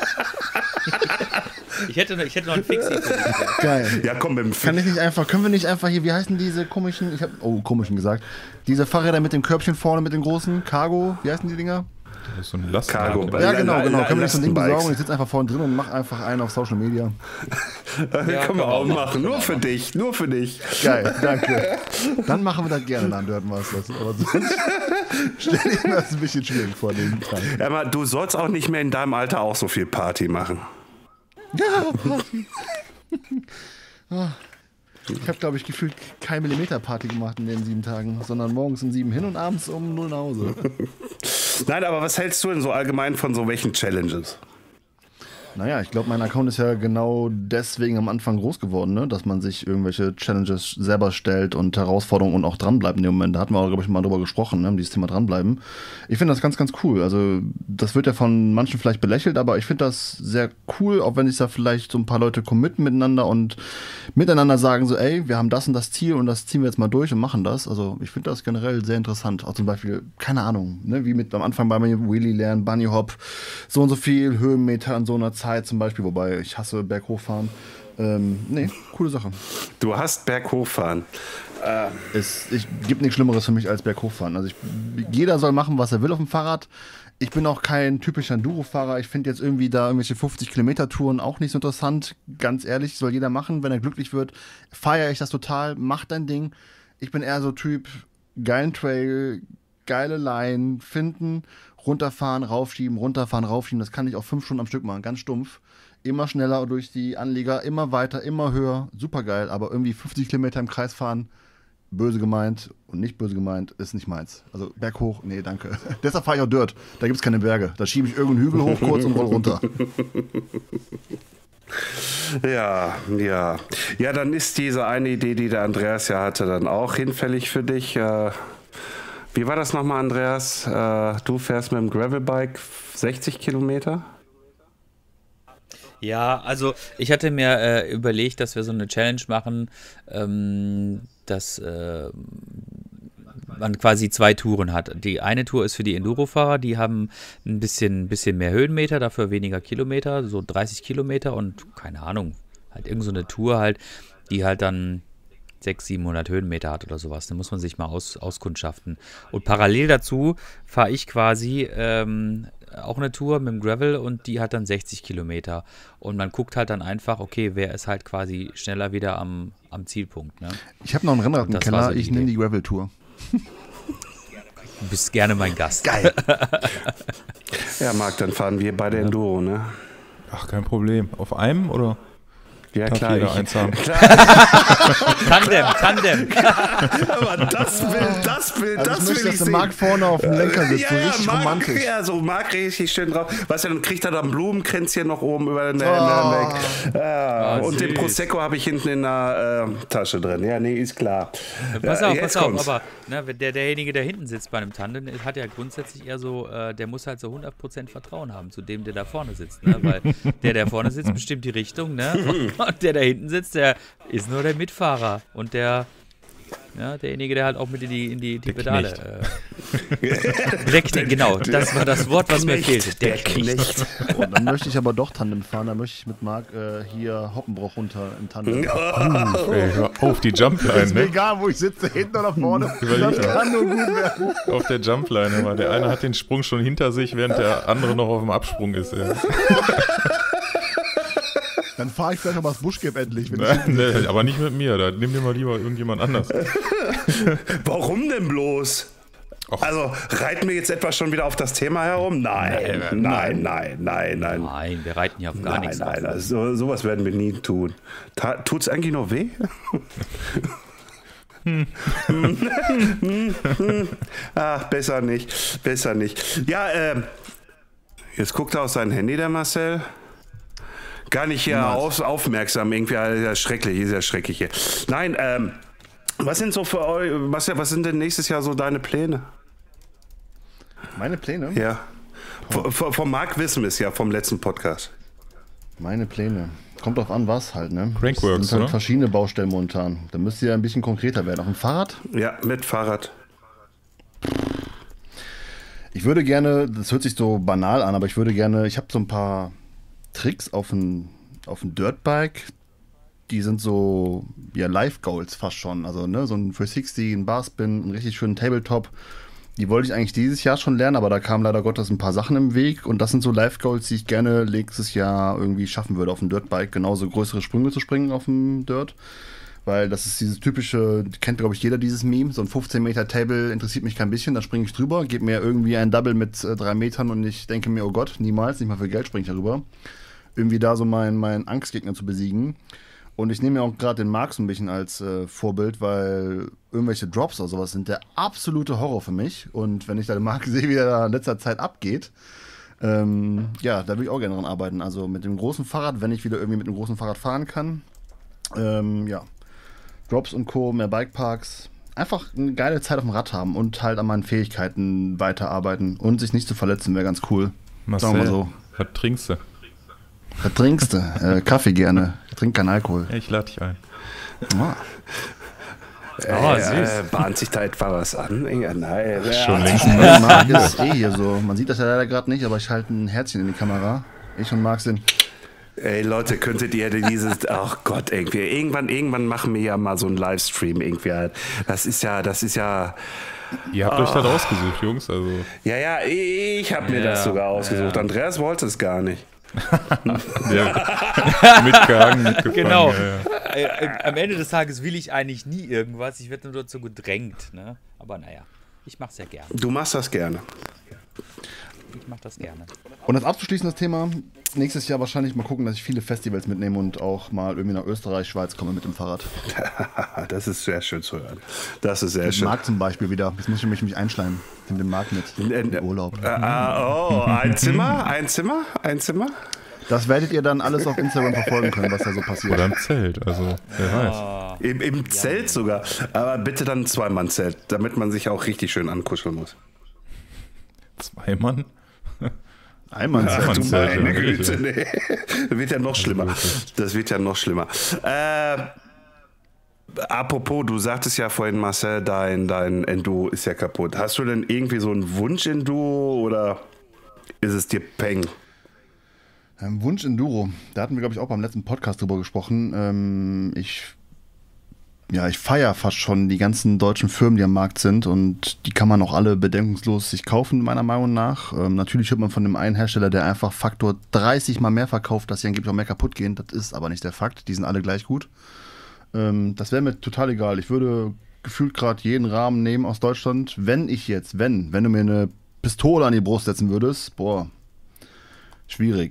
Ich hätte, ich hätte noch einen Fixie für dich. Geil. Ja, komm mit dem Fix. Kann ich nicht einfach, können wir nicht einfach hier, wie heißen diese komischen, ich hab, oh, komischen gesagt, diese Fahrräder mit dem Körbchen vorne, mit den großen, Cargo, wie heißen die Dinger? Das ist so ein Last Cargo. Ja, genau, genau. Können wir nicht so ein Ding Lastenbikes. besorgen? Ich sitze einfach vorne drin und mach einfach einen auf Social Media. Ja, können wir auch machen. Nur für dich, nur für dich. Geil, danke. Dann machen wir das gerne nach Dirt Masters. Aber sonst stelle ich mir das ein bisschen schwierig vor, den Kram. Ja, aber du sollst auch nicht mehr in deinem Alter auch so viel Party machen. Ja, Party. Ich habe, glaube ich, gefühlt kein Millimeter Party gemacht in den sieben Tagen, sondern morgens um sieben hin und abends um null nach Hause. Nein, aber was hältst du denn so allgemein von so welchen Challenges? Naja, ich glaube, mein Account ist ja genau deswegen am Anfang groß geworden, ne? Dass man sich irgendwelche Challenges selber stellt und Herausforderungen und auch dranbleibt in dem Moment. Da hatten wir auch, glaube ich, mal drüber gesprochen, ne? Dieses Thema dranbleiben. Ich finde das ganz, ganz cool. Also das wird ja von manchen vielleicht belächelt, aber ich finde das sehr cool, auch wenn sich da vielleicht so ein paar Leute committen miteinander und miteinander sagen so, ey, wir haben das und das Ziel und das ziehen wir jetzt mal durch und machen das. Also ich finde das generell sehr interessant. Auch zum Beispiel, keine Ahnung, ne? Wie mit am Anfang bei mir Wheelie lernen, Bunny Hop, so und so viel Höhenmeter in so einer Zeit zum Beispiel, wobei ich hasse Berghochfahren. Ähm, nee, coole Sache. Du hast Berghochfahren. Äh, Es ich, gibt nichts Schlimmeres für mich als Berghochfahren. Also ich, jeder soll machen, was er will auf dem Fahrrad. Ich bin auch kein typischer Enduro-Fahrer. Ich finde jetzt irgendwie da irgendwelche fünfzig Kilometer Touren auch nicht so interessant. Ganz ehrlich, soll jeder machen. Wenn er glücklich wird, feiere ich das total. Mach dein Ding. Ich bin eher so Typ, geilen Trail, geile Line, finden, runterfahren, raufschieben, runterfahren, raufschieben. Das kann ich auch fünf Stunden am Stück machen, ganz stumpf. immer schneller durch die Anlieger, immer weiter, immer höher, super geil, aber irgendwie fünfzig Kilometer im Kreis fahren, böse gemeint und nicht böse gemeint, ist nicht meins. Also berghoch, nee, danke. Deshalb fahre ich auch Dirt, da gibt es keine Berge. Da schiebe ich irgendeinen Hügel hoch kurz und roll runter. Ja, ja. Ja, dann ist diese eine Idee, die der Andreas ja hatte, dann auch hinfällig für dich. Äh, wie war das nochmal, Andreas? Äh, du fährst mit dem Gravelbike sechzig Kilometer? Ja, also ich hatte mir äh, überlegt, dass wir so eine Challenge machen, ähm, dass äh, man quasi zwei Touren hat. Die eine Tour ist für die Enduro-Fahrer, die haben ein bisschen, bisschen mehr Höhenmeter, dafür weniger Kilometer, so dreißig Kilometer und keine Ahnung, halt irgend so eine Tour halt, die halt dann sechshundert, siebenhundert Höhenmeter hat oder sowas. Da muss man sich mal aus, auskundschaften. Und parallel dazu fahre ich quasi ähm, auch eine Tour mit dem Gravel und die hat dann sechzig Kilometer. Und man guckt halt dann einfach, okay, wer ist halt quasi schneller wieder am, am Zielpunkt. Ne? Ich habe noch ein Rennrad im Das Keller, war so die ich nehme Idee. die Gravel-Tour. Du bist gerne mein Gast. Geil. Ja, Marc, dann fahren wir beide Enduro, ne? Ach, kein Problem. Auf einem oder? Ja, Darf klar. jeder Ich, eins haben? Tandem, Tandem. aber das will, das will, Also das ich möchte, will ich dass der sehen. Marc vorne auf dem Lenker sitzt, Ja, so ja, richtig Marc, romantisch. ja, so Marc richtig schön drauf. Weißt du, dann kriegt er da ein Blumenkränzchen noch oben über den Oh. Helm weg. Ja, Oh, und den süß. Prosecco habe ich hinten in der äh, Tasche drin. Ja, nee, ist klar. Pass Ja, auf, jetzt pass auf, kommt's. aber ne, wenn der, derjenige, der hinten sitzt bei einem Tandem, hat ja grundsätzlich eher so, äh, der muss halt so hundert Prozent Vertrauen haben zu dem, der da vorne sitzt, ne? Weil der, der vorne sitzt, bestimmt die Richtung, ne? Und der, der hinten sitzt, der ist nur der Mitfahrer und der, ja, derjenige, der halt auch mit in die, in die, die Der Pedale. Knecht. Äh, der Knecht, genau, das war das Wort, was mir fehlte. Der Knecht. Oh, dann möchte ich aber doch Tandem fahren, dann möchte ich mit Marc äh, hier Hoppenbruch runter im Tandem. Ey, hör auf, die Jumpline, Ist mir ne? egal, wo ich sitze, hinten oder vorne. Überleg Das mal. kann nur gut werden. Auf der Jumpline immer. Der eine hat den Sprung schon hinter sich, während der andere noch auf dem Absprung ist. Ja. Dann fahre ich vielleicht noch mal das Buschgap endlich. Wenn Nein, nee, aber nicht mit mir, da nimm dir mal lieber irgendjemand anders. Warum denn bloß? Och. Also, reiten wir jetzt etwa schon wieder auf das Thema herum? Nein, nein, nein, nein, nein. Nein, wir reiten hier auf gar Nein, nichts. nein, auf. also, so, sowas werden wir nie tun. Ta- Tut's eigentlich noch weh? Ach, besser nicht, besser nicht. Ja, ähm, jetzt guckt er auf sein Handy, der Marcel. Gar nicht hier auf, aufmerksam, irgendwie, ist ja schrecklich, ist ja schrecklich hier. Nein, ähm, was sind so für euch, was, was sind denn nächstes Jahr so deine Pläne? Meine Pläne? Ja. V- v- Vom Marc wissen wir es ja, vom letzten Podcast. Meine Pläne. Kommt drauf an, was halt, ne? Crankworks, Es sind halt oder? verschiedene Baustellen momentan. Da müsst ihr ein bisschen konkreter werden. Auf dem Fahrrad? Ja, mit Fahrrad. Ich würde gerne, das hört sich so banal an, aber ich würde gerne, ich habe so ein paar Tricks auf dem auf dem Dirtbike, die sind so, ja, Live-Goals fast schon. Also, ne, so ein dreihundertsechzig, ein Barspin, einen richtig schönen Tabletop. Die wollte ich eigentlich dieses Jahr schon lernen, aber da kamen leider Gottes ein paar Sachen im Weg. Und das sind so Live-Goals, die ich gerne nächstes Jahr irgendwie schaffen würde, auf dem Dirtbike genauso größere Sprünge zu springen auf dem Dirt. Weil das ist dieses typische, kennt glaube ich jeder dieses Meme, so ein fünfzehn Meter Table interessiert mich kein bisschen, da springe ich drüber, gebe mir irgendwie ein Double mit äh, drei Metern und ich denke mir, oh Gott, niemals, nicht mal für Geld springe ich darüber. Irgendwie da so meinen mein Angstgegner zu besiegen. Und ich nehme mir auch gerade den Marc so ein bisschen als äh, Vorbild, weil irgendwelche Drops oder sowas sind der absolute Horror für mich. Und wenn ich da den Marc sehe, wie der da in letzter Zeit abgeht, ähm, ja, da will ich auch gerne dran arbeiten. Also mit dem großen Fahrrad, wenn ich wieder irgendwie mit dem großen Fahrrad fahren kann, ähm, ja, Drops und Co., mehr Bikeparks, einfach eine geile Zeit auf dem Rad haben und halt an meinen Fähigkeiten weiterarbeiten und sich nicht zu verletzen, wäre ganz cool. Marcel, Sagen wir so. was trinkst du? Was trinkst du? äh, Kaffee gerne. Ich trinke keinen Alkohol. Ja, ich lade dich ein. Ah. Oh, äh, süß. äh, bahnt sich da etwa was an? Ja, nein. Schon längst. Der Marc ist eh hier so. Man sieht das ja leider gerade nicht, aber ich halte ein Herzchen in die Kamera. Ich und Marc sind. Ey Leute, könntet ihr dieses, ach Gott, irgendwie, irgendwann, irgendwann machen wir ja mal so einen Livestream irgendwie halt. Das ist ja, das ist ja, Ihr habt euch das ausgesucht, Jungs. Also ja, ja, ich habe mir Ja, das sogar ausgesucht. ja. Andreas wollte es gar nicht. ja, mitgehangen, mitgefangen. Genau. Ja, ja. Äh, äh, am Ende des Tages will ich eigentlich nie irgendwas. Ich werde nur dazu gedrängt. Ne? Aber naja, ich mache es ja gerne. Du machst das gerne. ich mache das gerne. Und das abzuschließende Thema, nächstes Jahr wahrscheinlich mal gucken, dass ich viele Festivals mitnehme und auch mal irgendwie nach Österreich, Schweiz komme mit dem Fahrrad. Das ist sehr schön zu hören. Das ist sehr Den schön. Marc zum Beispiel wieder. Jetzt muss ich mich, mich einschleimen. Ich nehme den Marc mit. In den Urlaub. Äh, äh, oh, ein Zimmer? Ein Zimmer? Ein Zimmer? Das werdet ihr dann alles auf Instagram verfolgen können, was da so passiert. Oder im Zelt, also wer weiß. Im, im Zelt sogar. Aber bitte dann ein Zweimann-Zelt, damit man sich auch richtig schön ankuscheln muss. Zwei Mann? Einmal Ach, du Zelt, meine ja, Güte, nee. Das wird ja noch schlimmer. Das wird ja noch schlimmer. Äh, apropos, du sagtest ja vorhin, Marcel, dein, dein Enduro ist ja kaputt. Hast du denn irgendwie so einen Wunsch-Enduro oder ist es dir Peng? Ähm, Wunsch Enduro. Da hatten wir, glaube ich, auch beim letzten Podcast drüber gesprochen. Ähm, ich ja, ich feiere fast schon die ganzen deutschen Firmen, die am Markt sind, und die kann man auch alle bedenkungslos sich kaufen, meiner Meinung nach. Ähm, natürlich hört man von dem einen Hersteller, der einfach Faktor dreißig mal mehr verkauft, dass sie angeblich auch mehr kaputt gehen. Das ist aber nicht der Fakt. Die sind alle gleich gut. Ähm, das wäre mir total egal. Ich würde gefühlt gerade jeden Rahmen nehmen aus Deutschland. Wenn ich jetzt, wenn, wenn du mir eine Pistole an die Brust setzen würdest, boah, schwierig.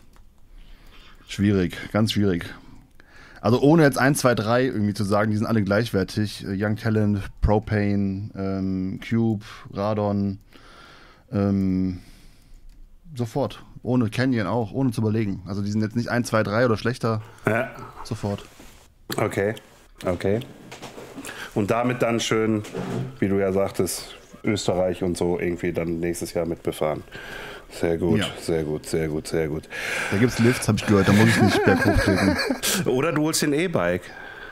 Schwierig, ganz schwierig. Also ohne jetzt eins, zwei, drei irgendwie zu sagen, die sind alle gleichwertig. Young Talent, Propane, ähm, Cube, Radon, ähm, sofort. Ohne Canyon auch, ohne zu überlegen. Also die sind jetzt nicht eins, zwei, drei oder schlechter. Ja. Sofort. Okay, okay. Und damit dann schön, wie du ja sagtest, Österreich und so irgendwie dann nächstes Jahr mit befahren. Sehr gut, Ja. sehr gut, sehr gut, sehr gut. Da gibt es Lifts, habe ich gehört, da muss ich nicht berghoch treten. Oder du holst den E-Bike.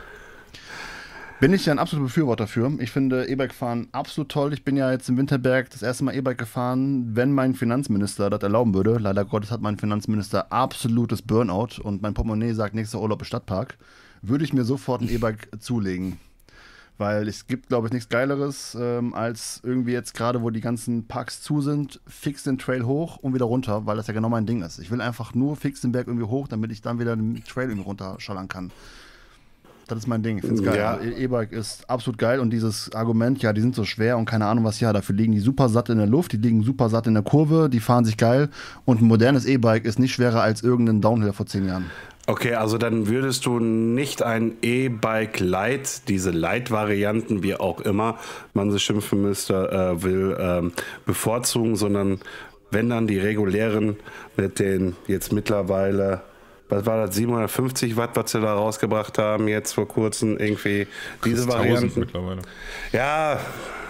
Bin ich ja ein absoluter Befürworter für. Ich finde E-Bike fahren absolut toll. Ich bin ja jetzt im Winterberg das erste Mal E-Bike gefahren, wenn mein Finanzminister das erlauben würde. Leider Gottes hat mein Finanzminister absolutes Burnout und mein Portemonnaie sagt, nächster Urlaub im Stadtpark. Würde ich mir sofort ein E-Bike zulegen. Weil es gibt, glaube ich, nichts Geileres, ähm, als irgendwie jetzt gerade, wo die ganzen Parks zu sind, fix den Trail hoch und wieder runter, weil das ja genau mein Ding ist. Ich will einfach nur fix den Berg irgendwie hoch, damit ich dann wieder den Trail irgendwie runterschallern kann. Das ist mein Ding, ich finde es geil. Ja. Also E-Bike ist absolut geil und dieses Argument, ja, die sind so schwer und keine Ahnung was, ja, dafür liegen die super satt in der Luft, die liegen super satt in der Kurve, die fahren sich geil und ein modernes E-Bike ist nicht schwerer als irgendein Downhill vor zehn Jahren. Okay, also dann würdest du nicht ein E-Bike Lite, diese Lite-Varianten, wie auch immer man sie schimpfen müsste, äh, will, ähm, bevorzugen, sondern wenn dann die regulären mit den jetzt mittlerweile, was war das, siebenhundertfünfzig Watt, was sie da rausgebracht haben, jetzt vor kurzem irgendwie diese Varianten. Mittlerweile. Ja,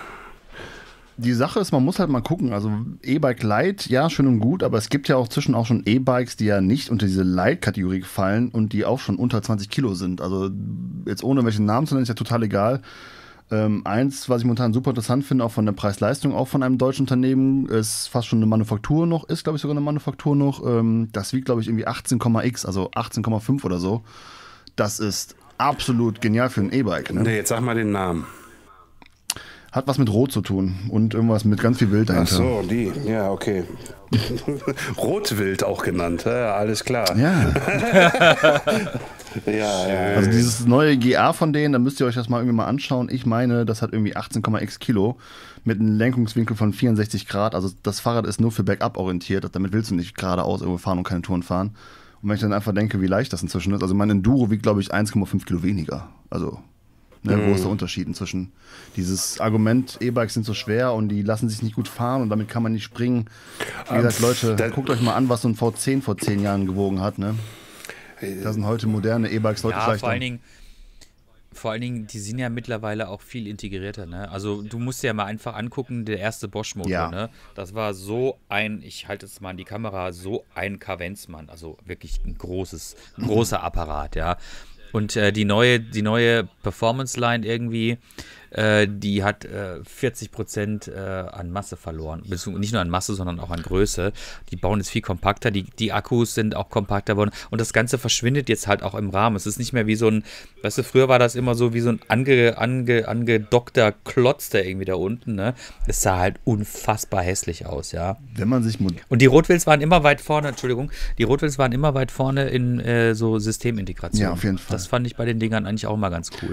Die Sache ist, man muss halt mal gucken, also E-Bike Lite, ja, schön und gut, aber es gibt ja auch zwischen auch schon E-Bikes, die ja nicht unter diese Lite-Kategorie fallen und die auch schon unter zwanzig Kilo sind. Also jetzt ohne welchen Namen zu nennen, ist ja total egal. Ähm, eins, was ich momentan super interessant finde, auch von der Preis-Leistung, auch von einem deutschen Unternehmen, ist fast schon eine Manufaktur noch, ist glaube ich sogar eine Manufaktur noch. Ähm, das wiegt glaube ich irgendwie achtzehn Komma x, also achtzehn Komma fünf oder so. Das ist absolut genial für ein E-Bike. Ne? nee, jetzt sag mal den Namen. Hat was mit Rot zu tun und irgendwas mit ganz viel Wild Ach dahinter. so, die, ja, okay. Rotwild auch genannt, ja, alles klar. Ja. Ja, ja, Also dieses neue G A von denen, da müsst ihr euch das mal irgendwie mal anschauen. Ich meine, das hat irgendwie achtzehn Komma x Kilo mit einem Lenkungswinkel von vierundsechzig Grad. Also das Fahrrad ist nur für Bergab orientiert. Damit willst du nicht geradeaus irgendwo fahren und keine Touren fahren. Und wenn ich dann einfach denke, wie leicht das inzwischen ist. Also mein Enduro wiegt, glaube ich, eins Komma fünf Kilo weniger. Also ne, Mhm. wo ist der Unterschied inzwischen? Dieses Argument, E-Bikes sind so schwer und die lassen sich nicht gut fahren und damit kann man nicht springen. Wie gesagt, Leute, da- guckt euch mal an, was so ein V zehn vor zehn Jahren gewogen hat. Ne? Da sind heute moderne E-Bikes deutlich Ja, leichter. vor allen Dingen, vor allen Dingen, die sind ja mittlerweile auch viel integrierter, ne? Also du musst dir ja mal einfach angucken, der erste Bosch-Motor, Ja. ne? Das war so ein, ich halte es mal an die Kamera, so ein Kavenzmann, also wirklich ein großes, ein großer Apparat, ja. Und äh, die neue, die neue Performance-Line irgendwie, äh, die hat äh, vierzig Prozent äh, an Masse verloren. Beziehungsweise nicht nur an Masse, sondern auch an Größe. Die bauen jetzt viel kompakter, die, die Akkus sind auch kompakter geworden. Und das Ganze verschwindet jetzt halt auch im Rahmen. Es ist nicht mehr wie so ein, weißt du, früher war das immer so wie so ein ange, ange, angedockter Klotz da irgendwie da unten, ne? Es sah halt unfassbar hässlich aus, ja. Wenn man sich mod- Und die Rotwilds waren immer weit vorne, Entschuldigung, die Rotwilds waren immer weit vorne in äh, so Systemintegration. Ja, auf jeden Fall. Das fand ich bei den Dingern eigentlich auch immer ganz cool.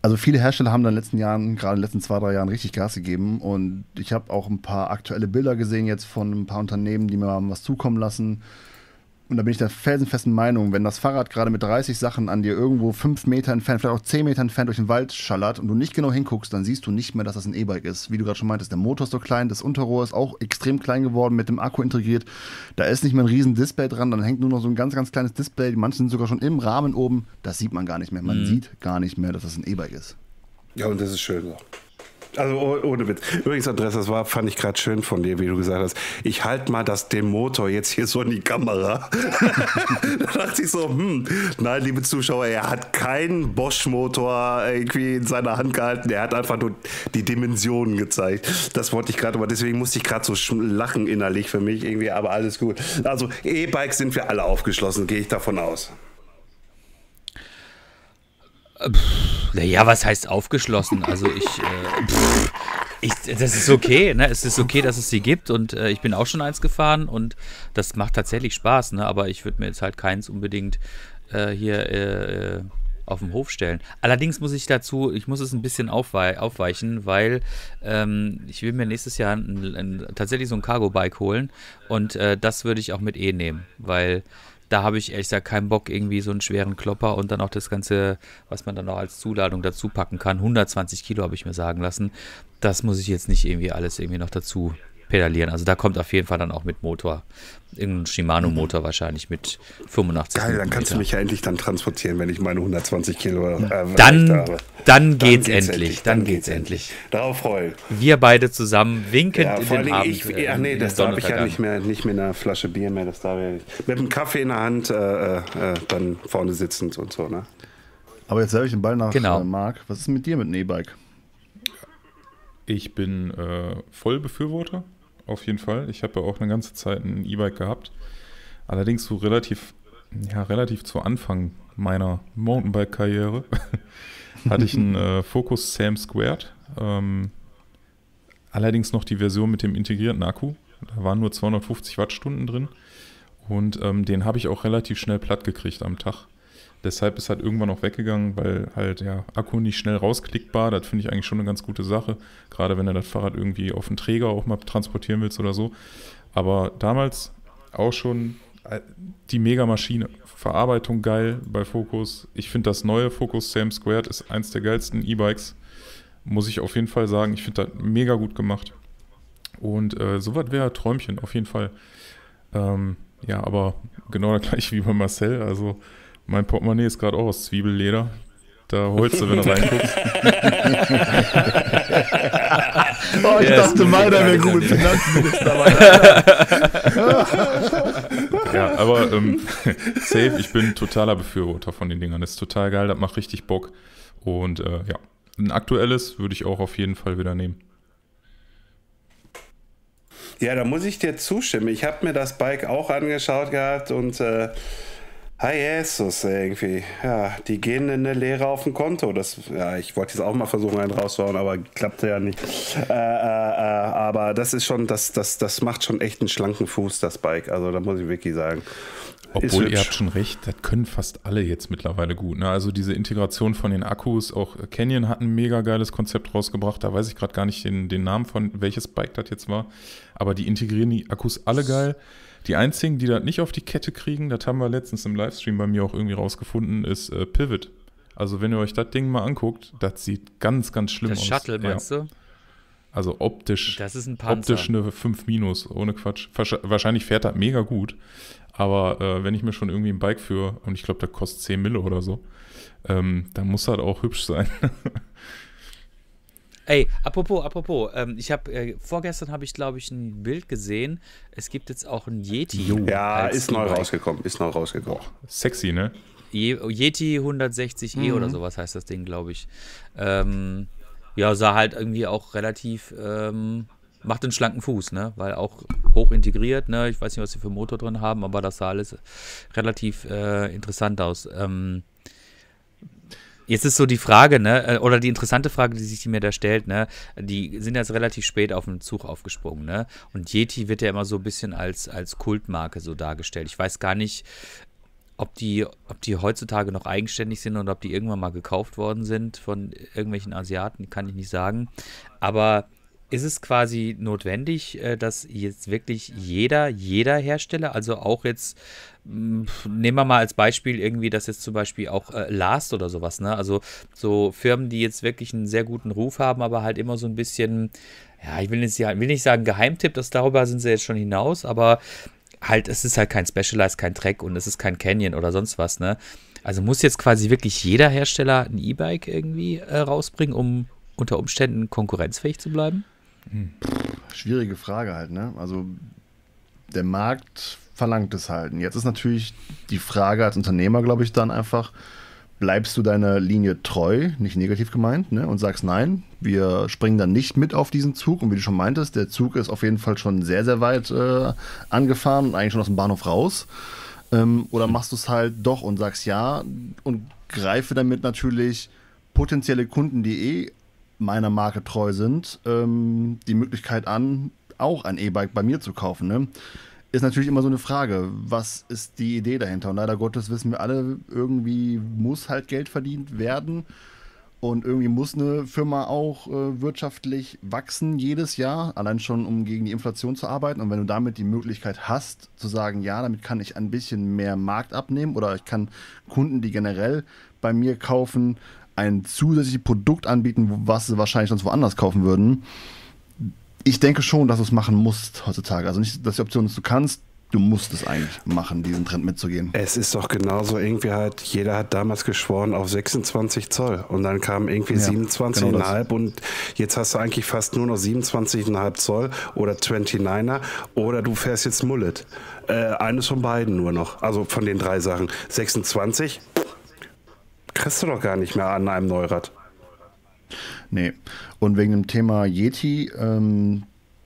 Also viele Hersteller haben in den letzten Jahren, gerade in den letzten zwei, drei Jahren richtig Gas gegeben und ich habe auch ein paar aktuelle Bilder gesehen jetzt von ein paar Unternehmen, die mir mal was zukommen lassen. Und da bin ich der felsenfesten Meinung, wenn das Fahrrad gerade mit dreißig Sachen an dir irgendwo fünf Meter entfernt, vielleicht auch zehn Meter entfernt durch den Wald schallert und du nicht genau hinguckst, dann siehst du nicht mehr, dass das ein E-Bike ist. Wie du gerade schon meintest, der Motor ist so klein, das Unterrohr ist auch extrem klein geworden, mit dem Akku integriert. Da ist nicht mehr ein riesen Display dran, dann hängt nur noch so ein ganz, ganz kleines Display. Manche sind sogar schon im Rahmen oben. Das sieht man gar nicht mehr. Man mhm. sieht gar nicht mehr, dass das ein E-Bike ist. Ja, und das ist schön so. Also ohne Witz. Übrigens, Andreas, das war, fand ich gerade schön von dir, wie du gesagt hast. Ich halte mal das, den Motor jetzt hier so in die Kamera. Da dachte ich so, hm, nein, liebe Zuschauer, er hat keinen Bosch-Motor irgendwie in seiner Hand gehalten. Er hat einfach nur die Dimensionen gezeigt. Das wollte ich gerade, aber deswegen musste ich gerade so lachen innerlich für mich irgendwie, aber alles gut. Also E-Bikes sind wir alle aufgeschlossen, gehe ich davon aus. Ja, was heißt aufgeschlossen? Also ich, äh, pff, ich, das ist okay, ne? Es ist okay, dass es sie gibt und äh, ich bin auch schon eins gefahren und das macht tatsächlich Spaß, ne? Aber ich würde mir jetzt halt keins unbedingt äh, hier äh, auf dem Hof stellen. Allerdings muss ich dazu, ich muss es ein bisschen aufwei- aufweichen, weil ähm, ich will mir nächstes Jahr ein, ein, tatsächlich so ein Cargo-Bike holen und äh, das würde ich auch mit E nehmen, weil da habe ich ehrlich gesagt keinen Bock, irgendwie so einen schweren Klopper und dann auch das Ganze, was man dann noch als Zuladung dazu packen kann. hundertzwanzig Kilo habe ich mir sagen lassen. Das muss ich jetzt nicht irgendwie alles irgendwie noch dazu pedalieren. Also da kommt auf jeden Fall dann auch mit Motor. Irgendein Shimano-Motor wahrscheinlich mit fünfundachtzig. Geil, dann kannst du mich ja endlich dann transportieren, wenn ich meine hundertzwanzig Kilo äh, dann, habe. Dann geht's, dann geht's endlich. endlich. Dann geht's endlich. Darauf freue ich. Wir beide zusammen winkend ja, in vor den allem Abend. Ich, äh, ach nee, das darf ich ja nicht mehr, nicht mit einer Flasche Bier mehr. Das darf ich mit einem Kaffee in der Hand äh, äh, dann vorne sitzend und so. Ne? Aber jetzt werfe ich den Ball nach genau. äh, Marc. Was ist mit dir mit einem E-Bike? Ich bin äh, voll Befürworter. Auf jeden Fall. Ich habe ja auch eine ganze Zeit ein E-Bike gehabt. Allerdings so relativ, ja, relativ zu Anfang meiner Mountainbike-Karriere hatte ich einen äh, Focus Sam Squared. Ähm, allerdings noch die Version mit dem integrierten Akku. Da waren nur zweihundertfünfzig Wattstunden drin. Und ähm, den habe ich auch relativ schnell platt gekriegt am Tag. Deshalb ist halt irgendwann auch weggegangen, weil halt ja Akku nicht schnell rausklickbar, das finde ich eigentlich schon eine ganz gute Sache, gerade wenn du das Fahrrad irgendwie auf den Träger auch mal transportieren willst oder so. Aber damals auch schon die Mega-Maschine, Verarbeitung geil bei Focus. Ich finde das neue Focus Sam Squared ist eins der geilsten E-Bikes, muss ich auf jeden Fall sagen. Ich finde das mega gut gemacht. Und äh, sowas wäre Träumchen, auf jeden Fall. Ähm, ja, aber genau das gleiche wie bei Marcel, also mein Portemonnaie ist gerade auch aus Zwiebelleder. Da holst du, wenn du reinguckst. Oh, ich yes, dachte, meiner wäre gut. Finanzminister. Ja, aber ähm, safe, ich bin totaler Befürworter von den Dingern. Das ist total geil, das macht richtig Bock. Und äh, ja, ein aktuelles würde ich auch auf jeden Fall wieder nehmen. Ja, da muss ich dir zustimmen. Ich habe mir das Bike auch angeschaut gehabt und äh, Hi Jesus, irgendwie. Ja, die gehen in eine Lehre auf dem Konto. Das, ja, ich wollte jetzt auch mal versuchen, einen rauszuhauen, aber klappte ja nicht. Äh, äh, äh, aber das ist schon, das, das, das macht schon echt einen schlanken Fuß, das Bike. Also da muss ich wirklich sagen. Obwohl, ihr habt schon recht, das können fast alle jetzt mittlerweile gut. Ne? Also diese Integration von den Akkus, auch Canyon hat ein mega geiles Konzept rausgebracht. Da weiß ich gerade gar nicht den, den Namen von, welches Bike das jetzt war. Aber die integrieren die Akkus alle geil. Die einzigen, die das nicht auf die Kette kriegen, das haben wir letztens im Livestream bei mir auch irgendwie rausgefunden, ist äh, Pivot. Also wenn ihr euch das Ding mal anguckt, das sieht ganz, ganz schlimm das aus. Das Shuttle, meinst ja. du? Also optisch, das ist ein Panzer. Optisch eine fünf minus, ohne Quatsch. Wahrscheinlich fährt das mega gut, aber äh, wenn ich mir schon irgendwie ein Bike führe, und ich glaube, das kostet zehn Mille oder so, ähm, dann muss das auch hübsch sein. Ey, apropos, apropos, ähm, ich habe äh, vorgestern habe ich glaube ich ein Bild gesehen. Es gibt jetzt auch ein Yeti. Jo, ja, ist neu rausgekommen, ist neu rausgekommen. Boah, sexy, ne? Je- Yeti hundertsechzig E mhm. oder sowas heißt das Ding, glaube ich. Ähm, ja, sah halt irgendwie auch relativ, ähm, macht einen schlanken Fuß, ne? Weil auch hoch integriert, ne? Ich weiß nicht, was sie für einen Motor drin haben, aber das sah alles relativ äh, interessant aus. Ähm, Jetzt ist so die Frage, ne, oder die interessante Frage, die sich mir da stellt, ne, die sind jetzt relativ spät auf den Zug aufgesprungen, ne, und Yeti wird ja immer so ein bisschen als, als Kultmarke so dargestellt. Ich weiß gar nicht, ob die, ob die heutzutage noch eigenständig sind oder ob die irgendwann mal gekauft worden sind von irgendwelchen Asiaten, kann ich nicht sagen. Aber ist es quasi notwendig, dass jetzt wirklich jeder, jeder Hersteller, also auch jetzt, nehmen wir mal als Beispiel irgendwie, dass jetzt zum Beispiel auch äh, Last oder sowas, ne? Also so Firmen, die jetzt wirklich einen sehr guten Ruf haben, aber halt immer so ein bisschen, ja, ich will nicht, will nicht sagen Geheimtipp, das darüber sind sie jetzt schon hinaus, aber halt, es ist halt kein Specialized, kein Trek und es ist kein Canyon oder sonst was, ne? Also muss jetzt quasi wirklich jeder Hersteller ein E-Bike irgendwie äh, rausbringen, um unter Umständen konkurrenzfähig zu bleiben? Hm. Schwierige Frage halt, ne? Also der Markt verlangt es halt. Und jetzt ist natürlich die Frage als Unternehmer, glaube ich, dann einfach, bleibst du deiner Linie treu, nicht negativ gemeint, ne? Und sagst, nein, wir springen dann nicht mit auf diesen Zug. Und wie du schon meintest, der Zug ist auf jeden Fall schon sehr, sehr weit äh, angefahren und eigentlich schon aus dem Bahnhof raus. Ähm, oder machst du es halt doch und sagst ja und greife damit natürlich potenzielle Kunden, die eh meiner Marke treu sind, ähm, die Möglichkeit an, auch ein E-Bike bei mir zu kaufen. Ne? Ist natürlich immer so eine Frage, was ist die Idee dahinter? Und leider Gottes wissen wir alle, irgendwie muss halt Geld verdient werden und irgendwie muss eine Firma auch äh, wirtschaftlich wachsen jedes Jahr, allein schon, um gegen die Inflation zu arbeiten. Und wenn du damit die Möglichkeit hast, zu sagen, ja, damit kann ich ein bisschen mehr Markt abnehmen oder ich kann Kunden, die generell bei mir kaufen, ein zusätzliches Produkt anbieten, was sie wahrscheinlich sonst woanders kaufen würden. Ich denke schon, dass du es machen musst heutzutage. Also nicht, dass die Option ist, du kannst, du musst es eigentlich machen, diesen Trend mitzugehen. Es ist doch genauso irgendwie halt, jeder hat damals geschworen auf sechsundzwanzig Zoll und dann kam irgendwie ja, siebenundzwanzig Komma fünf genau und jetzt hast du eigentlich fast nur noch siebenundzwanzig Komma fünf Zoll oder neunundneunziger oder du fährst jetzt Mullet. Äh, eines von beiden nur noch, also von den drei Sachen. sechsundzwanzig kriegst du doch gar nicht mehr an einem Neurad. Nee. Und wegen dem Thema Yeti, ähm,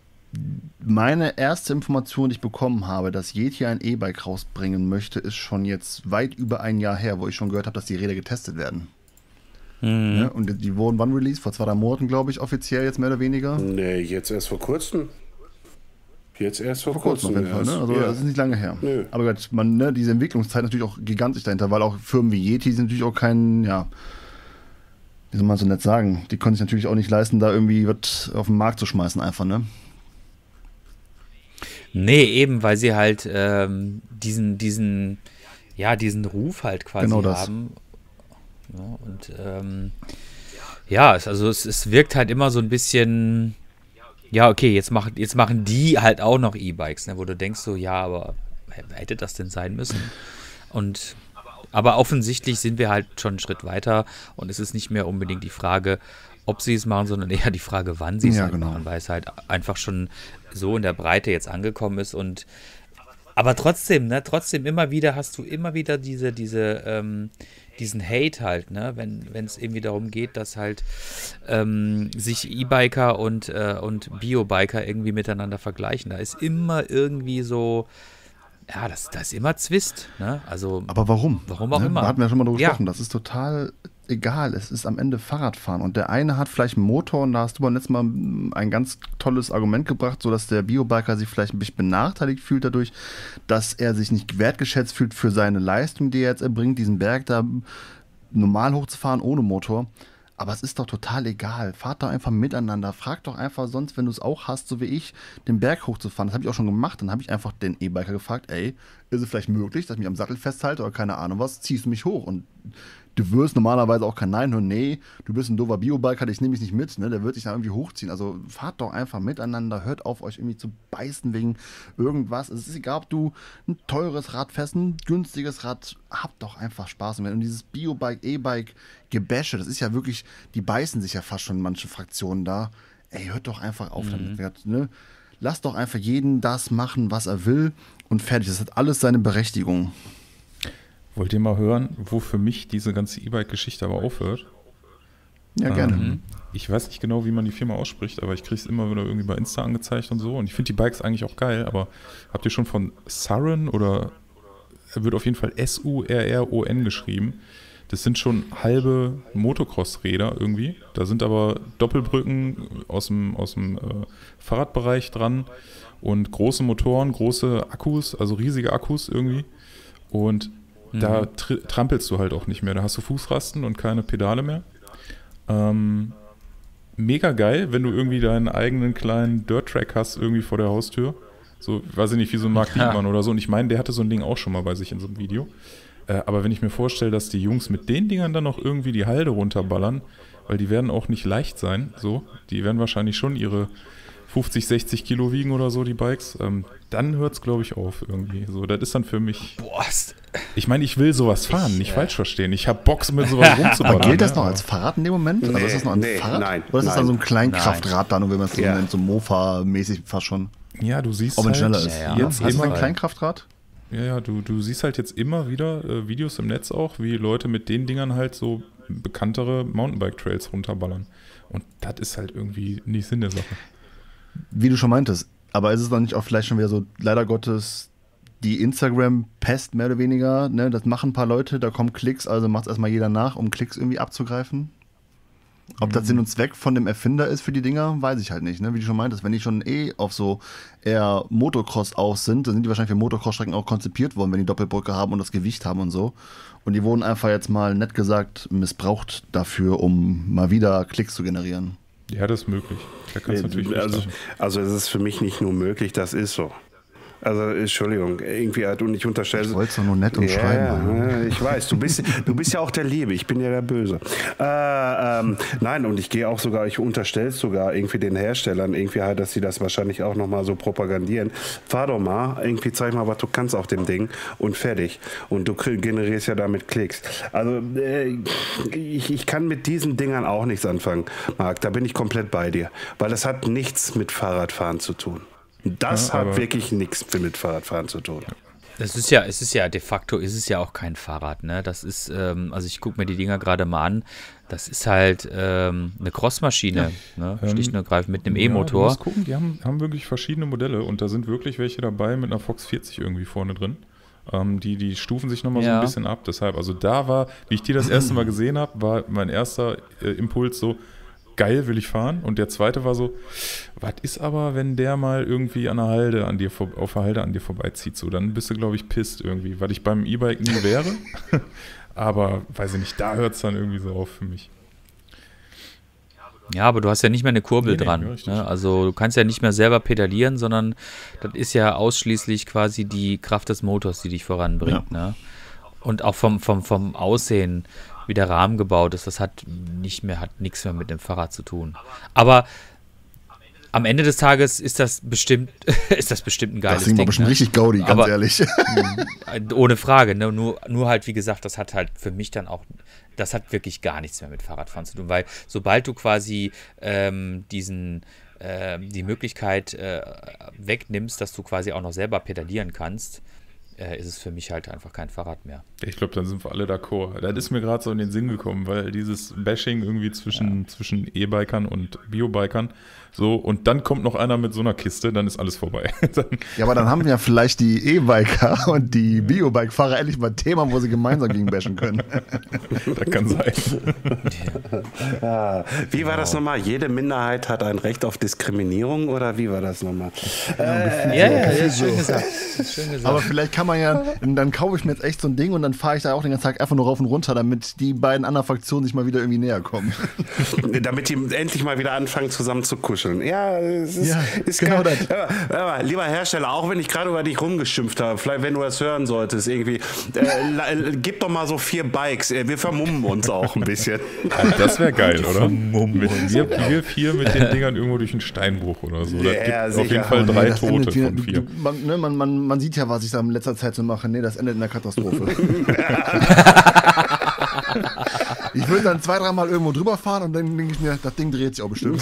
meine erste Information, die ich bekommen habe, dass Yeti ein E-Bike rausbringen möchte, ist schon jetzt weit über ein Jahr her, wo ich schon gehört habe, dass die Räder getestet werden. Mhm. Ja, und die wurden wann released? Vor zwei, drei Monaten, glaube ich, offiziell jetzt mehr oder weniger? Nee, jetzt erst vor kurzem. Jetzt erst vor, vor kurzem. Auf jeden Fall, ne? Also ja. Das ist nicht lange her. Nö. Aber Gott, man, ne, diese Entwicklungszeit natürlich auch gigantisch dahinter, weil auch Firmen wie Yeti sind natürlich auch kein, ja, wie soll man so nett sagen, die können sich natürlich auch nicht leisten, da irgendwie was auf den Markt zu schmeißen einfach, ne? Nee, eben, weil sie halt ähm, diesen, diesen, ja, diesen Ruf halt quasi genau das. haben. Ja, und ähm, ja, es, also es, es wirkt halt immer so ein bisschen, ja, okay, jetzt, mach, jetzt machen die halt auch noch E-Bikes, ne, wo du denkst so, ja, aber hätte das denn sein müssen? Und aber offensichtlich sind wir halt schon einen Schritt weiter und es ist nicht mehr unbedingt die Frage, ob sie es machen, sondern eher die Frage, wann sie es ja, halt genau. machen, weil es halt einfach schon so in der Breite jetzt angekommen ist und aber trotzdem, ne, trotzdem immer wieder hast du immer wieder diese, diese, ähm, diesen Hate halt, ne, wenn wenn es irgendwie darum geht, dass halt ähm, sich E-Biker und, äh, und Bio-Biker irgendwie miteinander vergleichen. Da ist immer irgendwie so, ja, das, das ist immer Zwist, ne? Also, aber warum? Warum auch ne? immer. Da hatten wir ja schon mal drüber ja. gesprochen. Das ist total egal. Es ist am Ende Fahrradfahren. Und der eine hat vielleicht einen Motor und da hast du beim letzten Mal ein ganz tolles Argument gebracht, sodass der Biobiker sich vielleicht ein bisschen benachteiligt fühlt dadurch, dass er sich nicht wertgeschätzt fühlt für seine Leistung, die er jetzt erbringt, diesen Berg da normal hochzufahren ohne Motor. Aber es ist doch total egal. Fahrt doch einfach miteinander. Frag doch einfach sonst, wenn du es auch hast, so wie ich, den Berg hochzufahren. Das habe ich auch schon gemacht. Dann habe ich einfach den E-Biker gefragt, ey, ist es vielleicht möglich, dass ich mich am Sattel festhalte oder keine Ahnung was, ziehst du mich hoch? Und du wirst normalerweise auch kein Nein hören. Nee, du bist ein doofer Biobiker, ich nehme dich nicht mit. Ne? Der wird dich da irgendwie hochziehen. Also fahrt doch einfach miteinander. Hört auf, euch irgendwie zu beißen wegen irgendwas. Es ist egal, ob du ein teures Rad fährst, ein günstiges Rad. Habt doch einfach Spaß. Und dieses Biobike, E-Bike, Gebäsche, das ist ja wirklich, die beißen sich ja fast schon manche Fraktionen da. Ey, hört doch einfach auf Mhm. damit. Ne? Lasst doch einfach jeden das machen, was er will und fertig. Das hat alles seine Berechtigung. Wollt ihr mal hören, wo für mich diese ganze E-Bike-Geschichte aber aufhört? Ja, gerne. Ähm, ich weiß nicht genau, wie man die Firma ausspricht, aber ich kriege es immer wieder irgendwie bei Insta angezeigt und so. Und ich finde die Bikes eigentlich auch geil, aber habt ihr schon von Surron oder wird auf jeden Fall S U R R O N geschrieben? Das sind schon halbe Motocross-Räder irgendwie. Da sind aber Doppelbrücken aus dem, aus dem äh, Fahrradbereich dran und große Motoren, große Akkus, also riesige Akkus irgendwie. Und da tr- trampelst du halt auch nicht mehr. Da hast du Fußrasten und keine Pedale mehr. Ähm, mega geil, wenn du irgendwie deinen eigenen kleinen Dirt-Track hast, irgendwie vor der Haustür. So, weiß ich nicht, wie so ein Mark Diekmann oder so. Und ich meine, der hatte so ein Ding auch schon mal bei sich in so einem Video. Äh, aber wenn ich mir vorstelle, dass die Jungs mit den Dingern dann noch irgendwie die Halde runterballern, weil die werden auch nicht leicht sein, so. Die werden wahrscheinlich schon ihre fünfzig, sechzig Kilo wiegen oder so, die Bikes. Ähm, dann hört es, glaube ich, auf irgendwie. So, das ist dann für mich... Boah, ist, ich meine, ich will sowas fahren, ich, nicht äh, falsch verstehen. Ich habe Bock, mit sowas rumzuballern. Aber gilt das ja, noch als Fahrrad in dem Moment? Nee, also ist das noch ein nee, Fahrrad? nein, Oder ist das nein, dann so ein Kleinkraftrad dann, wenn man es so Ja. nennt, so Mofa-mäßig fast schon? Ja, du siehst Ob man halt schneller ist. Ja, ja. jetzt Hast du immer... ein Kleinkraftrad? Ja, ja, du, du siehst halt jetzt immer wieder äh, Videos im Netz auch, wie Leute mit den Dingern halt so bekanntere Mountainbike-Trails runterballern. Und das ist halt irgendwie nicht Sinn der Sache. Wie du schon meintest, aber ist es dann nicht auch vielleicht schon wieder so, leider Gottes, die Instagram-Pest mehr oder weniger, ne? Das machen ein paar Leute, da kommen Klicks, also macht es erstmal jeder nach, um Klicks irgendwie abzugreifen. Ob das Sinn und Zweck von dem Erfinder ist für die Dinger, weiß ich halt nicht. Ne? Wie du schon meintest, wenn die schon eh auf so eher Motocross aus sind, dann sind die wahrscheinlich für Motocross-Strecken auch konzipiert worden, wenn die Doppelbrücke haben und das Gewicht haben und so. Und die wurden einfach jetzt mal, nett gesagt, missbraucht dafür, um mal wieder Klicks zu generieren. Ja, das ist möglich. Da kannst du natürlich also, nicht also es ist für mich nicht nur möglich, das ist so. Also, Entschuldigung, irgendwie halt, und ich unterstelle... Ich wollte es doch nur nett und ja, schreiben. Ja, ich weiß, du bist, du bist ja auch der Liebe, ich bin ja der Böse. Äh, ähm, nein, und ich gehe auch sogar, ich unterstelle sogar irgendwie den Herstellern, irgendwie halt, dass sie das wahrscheinlich auch nochmal so propagandieren. Fahr doch mal, irgendwie zeig mal, was du kannst auf dem Ding und fertig. Und du generierst ja damit Klicks. Also, äh, ich, ich kann mit diesen Dingern auch nichts anfangen, Marc, da bin ich komplett bei dir. Weil das hat nichts mit Fahrradfahren zu tun. Das Ja, hat wirklich nichts mit Fahrradfahren zu tun. Das ist ja, es ist ja de facto ist es ja auch kein Fahrrad, ne? Das ist, ähm, also ich gucke mir die Dinger gerade mal an, das ist halt ähm, eine Crossmaschine, ne? Schlicht und ergreifend mit einem Ja, E-Motor. du musst gucken, die haben, haben wirklich verschiedene Modelle und da sind wirklich welche dabei mit einer Fox vierzig irgendwie vorne drin. Ähm, die, die stufen sich nochmal Ja. so ein bisschen ab. Deshalb, also da war, wie ich die das erste Mal gesehen habe, war mein erster äh, Impuls so, geil, will ich fahren. Und der zweite war so, was ist aber, wenn der mal irgendwie an der Halde an dir vor, auf der Halde an dir vorbeizieht? So, dann bist du, glaube ich, pisst irgendwie, weil ich beim E-Bike nie wäre. Aber, weiß ich nicht, da hört es dann irgendwie so auf für mich. Ja, aber du hast ja nicht mehr eine Kurbel Nee, nee, dran. ja, richtig. Ne? Also du kannst ja nicht mehr selber pedalieren, sondern das ist ja ausschließlich quasi die Kraft des Motors, die dich voranbringt. Ne? Und auch vom, vom, vom Aussehen, wie der Rahmen gebaut ist, das hat nicht mehr, hat nichts mehr mit dem Fahrrad zu tun. Aber am Ende des Tages ist das bestimmt, ist das bestimmt ein geiles Das Ding war Ding. bestimmt Ne? richtig Gaudi, ganz Aber- ehrlich. Ohne Frage, ne? nur, nur halt, wie gesagt, das hat halt für mich dann auch, das hat wirklich gar nichts mehr mit Fahrradfahren zu tun, weil sobald du quasi ähm, diesen, ähm, die Möglichkeit äh, wegnimmst, dass du quasi auch noch selber pedalieren kannst, äh, ist es für mich halt einfach kein Fahrrad mehr. Ich glaube, dann sind wir alle d'accord. Das ist mir gerade so in den Sinn gekommen, weil dieses Bashing irgendwie zwischen, ja. zwischen E-Bikern und Biobikern, so, und dann kommt noch einer mit so einer Kiste, dann ist alles vorbei. dann, Ja, aber dann haben ja vielleicht die E-Biker und die Biobike-Fahrer endlich mal ein Thema, wo sie gemeinsam gegen bashen können. das kann sein. Ja. Wie war das nochmal? Jede Minderheit hat ein Recht auf Diskriminierung oder wie war das nochmal? Äh, Ja, ja, ja, schön gesagt. Schön gesagt. Aber vielleicht kann man ja, dann kaufe ich mir jetzt echt so ein Ding und dann fahre ich da auch den ganzen Tag einfach nur rauf und runter, damit die beiden anderen Fraktionen sich mal wieder irgendwie näher kommen. Damit die endlich mal wieder anfangen zusammen zu kuscheln. Ja, es ist, Ja, ist genau geil. das. Aber, aber, lieber Hersteller, auch wenn ich gerade über dich rumgeschimpft habe, vielleicht wenn du das hören solltest, irgendwie, äh, la- gib doch mal so vier Bikes. Äh, Wir vermummen uns auch ein bisschen. Ja, das wäre geil, oder? Mit wir, wir vier mit den Dingern irgendwo durch einen Steinbruch oder so. Das Ja, gibt auf sicher. jeden Fall Oh, nee, drei das Tote endet wieder- von vier. du- Man, ne, man, man, man sieht ja, was ich da in letzter Zeit so mache. Nee, das endet in einer Katastrophe. Ich würde dann zwei, dreimal irgendwo drüber fahren und dann denke ich mir, das Ding dreht sich auch bestimmt.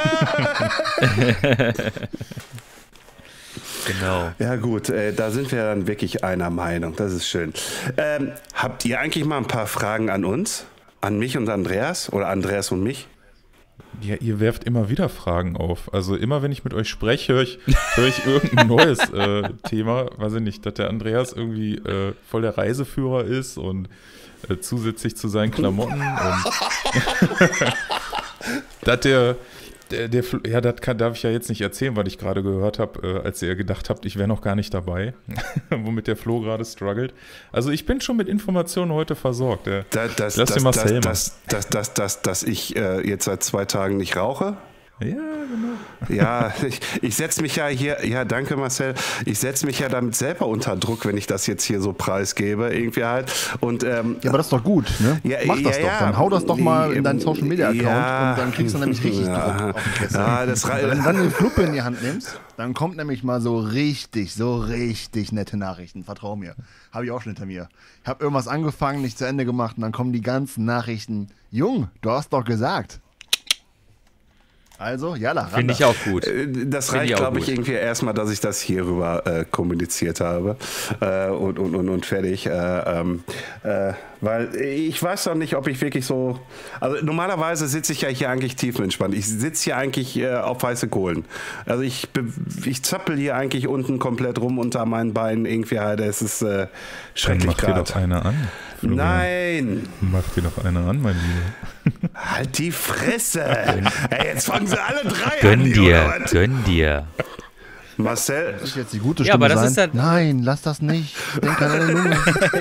genau. Ja gut, äh, da sind wir dann wirklich einer Meinung. Das ist schön. Ähm, habt ihr eigentlich mal ein paar Fragen an uns? An mich und Andreas? Oder Andreas und mich? Ja, ihr werft immer wieder Fragen auf. Also immer, wenn ich mit euch spreche, höre ich, hör ich irgendein neues äh, Thema. Weiß ich nicht, dass der Andreas irgendwie äh, voll der Reiseführer ist und äh, zusätzlich zu seinen Klamotten. Und dass der Der, der, ja, das kann, darf ich ja jetzt nicht erzählen, weil ich gerade gehört habe, äh, als ihr gedacht habt, ich wäre noch gar nicht dabei, womit der Flo gerade struggelt. Also ich bin schon mit Informationen heute versorgt. Äh, da, das, lass das, dir Marcel das, das, das, das, das, dass ich äh, jetzt seit zwei Tagen nicht rauche. Ja, genau. Ja, ich, ich setze mich ja hier, ja danke Marcel, ich setze mich ja damit selber unter Druck, wenn ich das jetzt hier so preisgebe, irgendwie halt. Und, ähm, ja, aber das ist doch gut, ne? Ja, Mach das ja, doch, ja. dann hau das doch mal in deinen Social Media Account Ja. und dann kriegst du nämlich richtig Ja. Druck auf den Kessel. Ja, das Wenn du dann eine Fluppe in die Hand nimmst, dann kommt nämlich mal so richtig, so richtig nette Nachrichten, vertrau mir. Habe ich auch schon hinter mir. Ich habe irgendwas angefangen, nicht zu Ende gemacht und dann kommen die ganzen Nachrichten. Jung, du hast doch gesagt. Also, jalla, Finde ich auch gut. Das Find reicht, ich auch glaube ich, gut. irgendwie erstmal, dass ich das hierüber äh, kommuniziert habe äh, und, und, und, und fertig. Äh, ähm, äh, weil ich weiß noch nicht, ob ich wirklich so... Also normalerweise sitze ich ja hier eigentlich tiefenentspannt. Ich sitze hier eigentlich äh, auf heiße Kohlen. Also ich, be- ich zappel hier eigentlich unten komplett rum unter meinen Beinen. Irgendwie halt, es ist äh, Dann schrecklich mach dir gerade. doch eine an. Florian. Nein! Mach dir doch eine an, mein Lieber. Halt die Fresse! Ey, jetzt fangen sie alle drei Gönn an. dir, oder was? gönn dir. Marcel, Das ist jetzt die gute Ja, Stimme aber das sein. ist dann- Nein, lass das nicht. Denk an deine Lunge.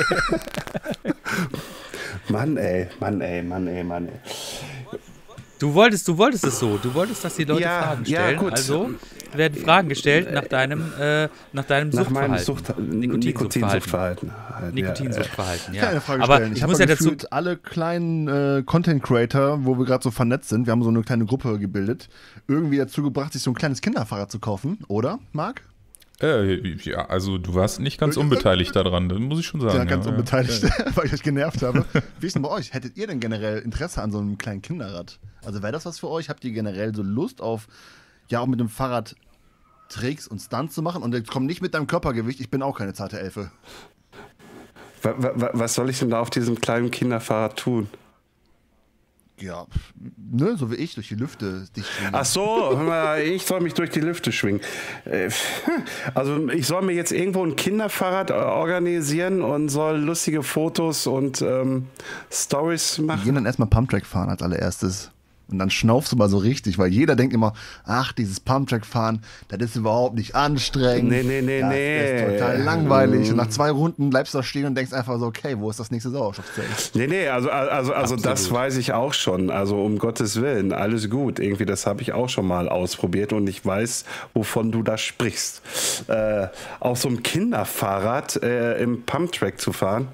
Mann ey, Mann ey, Mann ey, Mann ey. Du wolltest, du wolltest es so. Du wolltest, dass die Leute Ja, Fragen ja, stellen. gut. Also werden Fragen gestellt nach deinem, äh, nach deinem Nach meinem Suchtverhalten. Sucht, Nikotinsuchtverhalten. Nikotinsuchtverhalten. Halt, Nikotinsuchtverhalten, ja. Kleine Frage Aber stellen. ich, Ich habe muss ja ja dazu. gefühlt alle kleinen äh, Content-Creator, wo wir gerade so vernetzt sind, wir haben so eine kleine Gruppe gebildet, irgendwie dazu gebracht, sich so ein kleines Kinderfahrrad zu kaufen, oder, Marc? Äh, ja, also du warst nicht ganz unbeteiligt daran, das muss ich schon sagen. Ja, ganz ja, unbeteiligt, weil ich euch genervt habe. Wie ist denn bei euch? Hättet ihr denn generell Interesse an so einem kleinen Kinderrad? Also wäre das was für euch? Habt ihr generell so Lust auf, ja, auch mit dem Fahrrad Tricks und Stunts zu machen? Und jetzt komm nicht mit deinem Körpergewicht, ich bin auch keine zarte Elfe. Wa- wa- Was soll ich denn da auf diesem kleinen Kinderfahrrad tun? Ja, ne, so wie ich, durch die Lüfte dich schwingen. Ach so, hör mal, ich soll mich durch die Lüfte schwingen. Äh, Also ich soll mir jetzt irgendwo ein Kinderfahrrad äh, organisieren und soll lustige Fotos und ähm, Stories Wir machen. gehen dann erstmal Pumptrack fahren als allererstes. Und dann schnaufst du mal so richtig, weil jeder denkt immer, ach, dieses Pumptrack fahren, das ist überhaupt nicht anstrengend. Nee, nee, nee, das nee. ist total langweilig. Und nach zwei Runden bleibst du da stehen und denkst einfach so, okay, wo ist das nächste Sauerstoffzelt? Nee, nee, also, also, also das weiß ich auch schon. Also um Gottes Willen, alles gut. Irgendwie, das habe ich auch schon mal ausprobiert und ich weiß, wovon du da sprichst. Äh, auf so einem Kinderfahrrad äh, im Pumptrack zu fahren.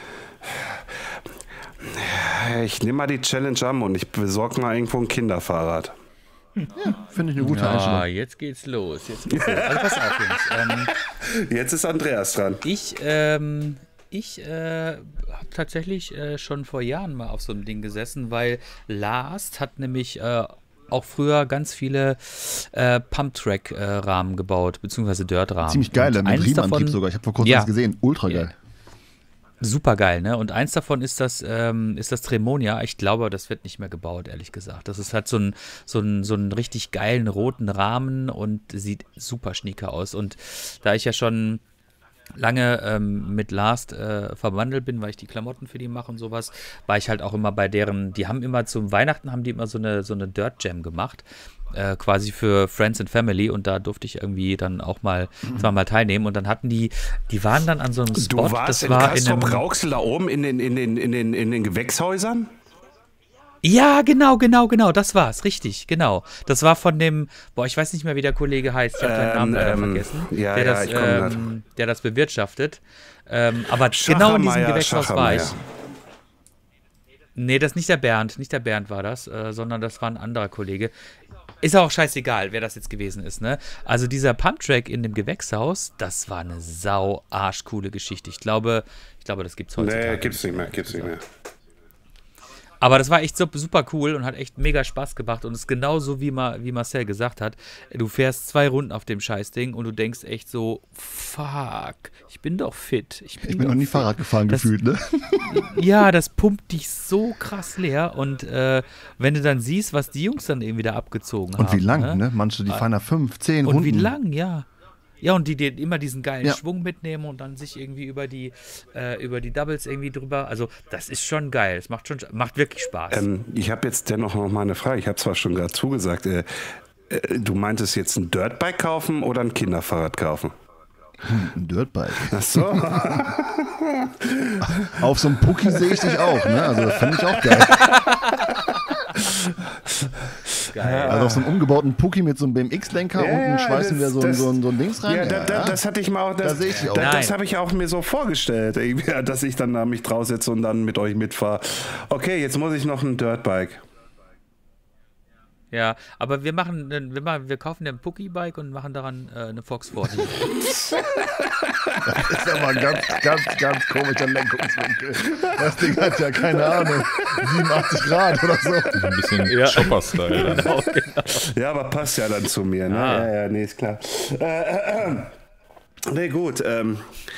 Ich nehme mal die Challenge an und ich besorge mal irgendwo ein Kinderfahrrad. Finde ich eine gute Ah, Einstellung. jetzt geht's los. Jetzt geht's los. Also pass auf, Jungs. Ähm, Jetzt ist Andreas dran. ich ähm, ich äh, habe tatsächlich äh, schon vor Jahren mal auf so einem Ding gesessen, weil Last hat nämlich äh, auch früher ganz viele äh, Pumptrack-Rahmen gebaut, beziehungsweise Dirt-Rahmen. Ziemlich geile, Und mit eins Riemenantrieb davon- sogar. Ich habe vor kurzem Ja. das gesehen. Ultra geil. Super geil, ne? Und eins davon ist das, ähm, ist das Tremonia. Ich glaube, das wird nicht mehr gebaut, ehrlich gesagt. Das ist halt so ein, so ein, so einen richtig geilen roten Rahmen und sieht super schnieke aus. Und da ich ja schon lange ähm, mit Last äh, verwandelt bin, weil ich die Klamotten für die mache und sowas, war ich halt auch immer bei deren, die haben immer zum Weihnachten haben die immer so eine, so eine Dirt Jam gemacht. Äh, quasi für Friends and Family und da durfte ich irgendwie dann auch mal zweimal teilnehmen und dann hatten die, die waren dann an so einem Spot, Du warst das in war in Castrop einem, Rauxel da oben in den, in, den, in, den, in den Gewächshäusern? ja, genau, genau, genau, das war's, richtig, genau. Das war von dem, boah, ich weiß nicht mehr, wie der Kollege heißt, ich habe seinen Ähm, Namen leider ähm, vergessen, ja, der, ja, das, ich komm grad. ähm, der das bewirtschaftet. Ähm, aber genau in diesem Schachermeier, Gewächshaus war ich. Schachermeier. Nee, das ist nicht der Bernd, nicht der Bernd war das, äh, sondern das war ein anderer Kollege. Ist auch scheißegal, wer das jetzt gewesen ist, ne? Also dieser Pumptrack in dem Gewächshaus, das war eine sau arschcoole Geschichte. Ich glaube, ich glaube, das gibt's heutzutage. Nee, gibt's nicht mehr, gibt's nicht mehr. Aber das war echt so, super cool und hat echt mega Spaß gemacht und ist genauso wie, Ma, wie Marcel gesagt hat, du fährst zwei Runden auf dem Scheißding und du denkst echt so, fuck, ich bin doch fit. Ich bin, Ich bin doch noch nie fit. Fahrrad gefahren Das- gefühlt, ne? Ja, das pumpt dich so krass leer und äh, wenn du dann siehst, was die Jungs dann irgendwie da abgezogen haben. Und wie lang, ne? ne? Manche, die fahren da fünf, zehn Und Runden. wie lang, ja. Ja, und die, die immer diesen geilen Ja. Schwung mitnehmen und dann sich irgendwie über die, äh, über die Doubles irgendwie drüber. Also, das ist schon geil. Es macht schon, macht wirklich Spaß. Ähm, ich habe jetzt dennoch noch mal eine Frage. Ich habe zwar schon gerade zugesagt, äh, äh, du meintest jetzt ein Dirtbike kaufen oder ein Kinderfahrrad kaufen? Ein Dirtbike. Ach so. Auf so einem Pucki sehe ich dich auch, ne? Also das finde ich auch geil. Geil. Also auf so einem umgebauten Pucki mit so einem B M X-Lenker, Ja, unten schweißen wir so, ein- das- so, ein- so ein Dings rein. Ja, da, da, das hatte ich mal auch. Das, Da sehe ich dich auch. da, das Nein. habe ich auch mir so vorgestellt, irgendwie, dass ich dann da mich draufsetze und dann mit euch mitfahre. Okay, jetzt muss ich noch ein Dirtbike. Ja, aber wir machen, wir, machen, wir kaufen ein Pucki-Bike und machen daran äh, eine Fox vierzig. Das ist aber ein ganz, ganz, ganz komischer Lenkungswinkel. Das Ding hat ja, keine Ahnung, siebenundachtzig Grad oder so. So ein bisschen Chopper-Style. Dann. Ja, aber passt ja dann zu mir. Ne? Ah. Ja, ja, nee, ist klar. Äh, äh, äh. Nee, gut. Ähm,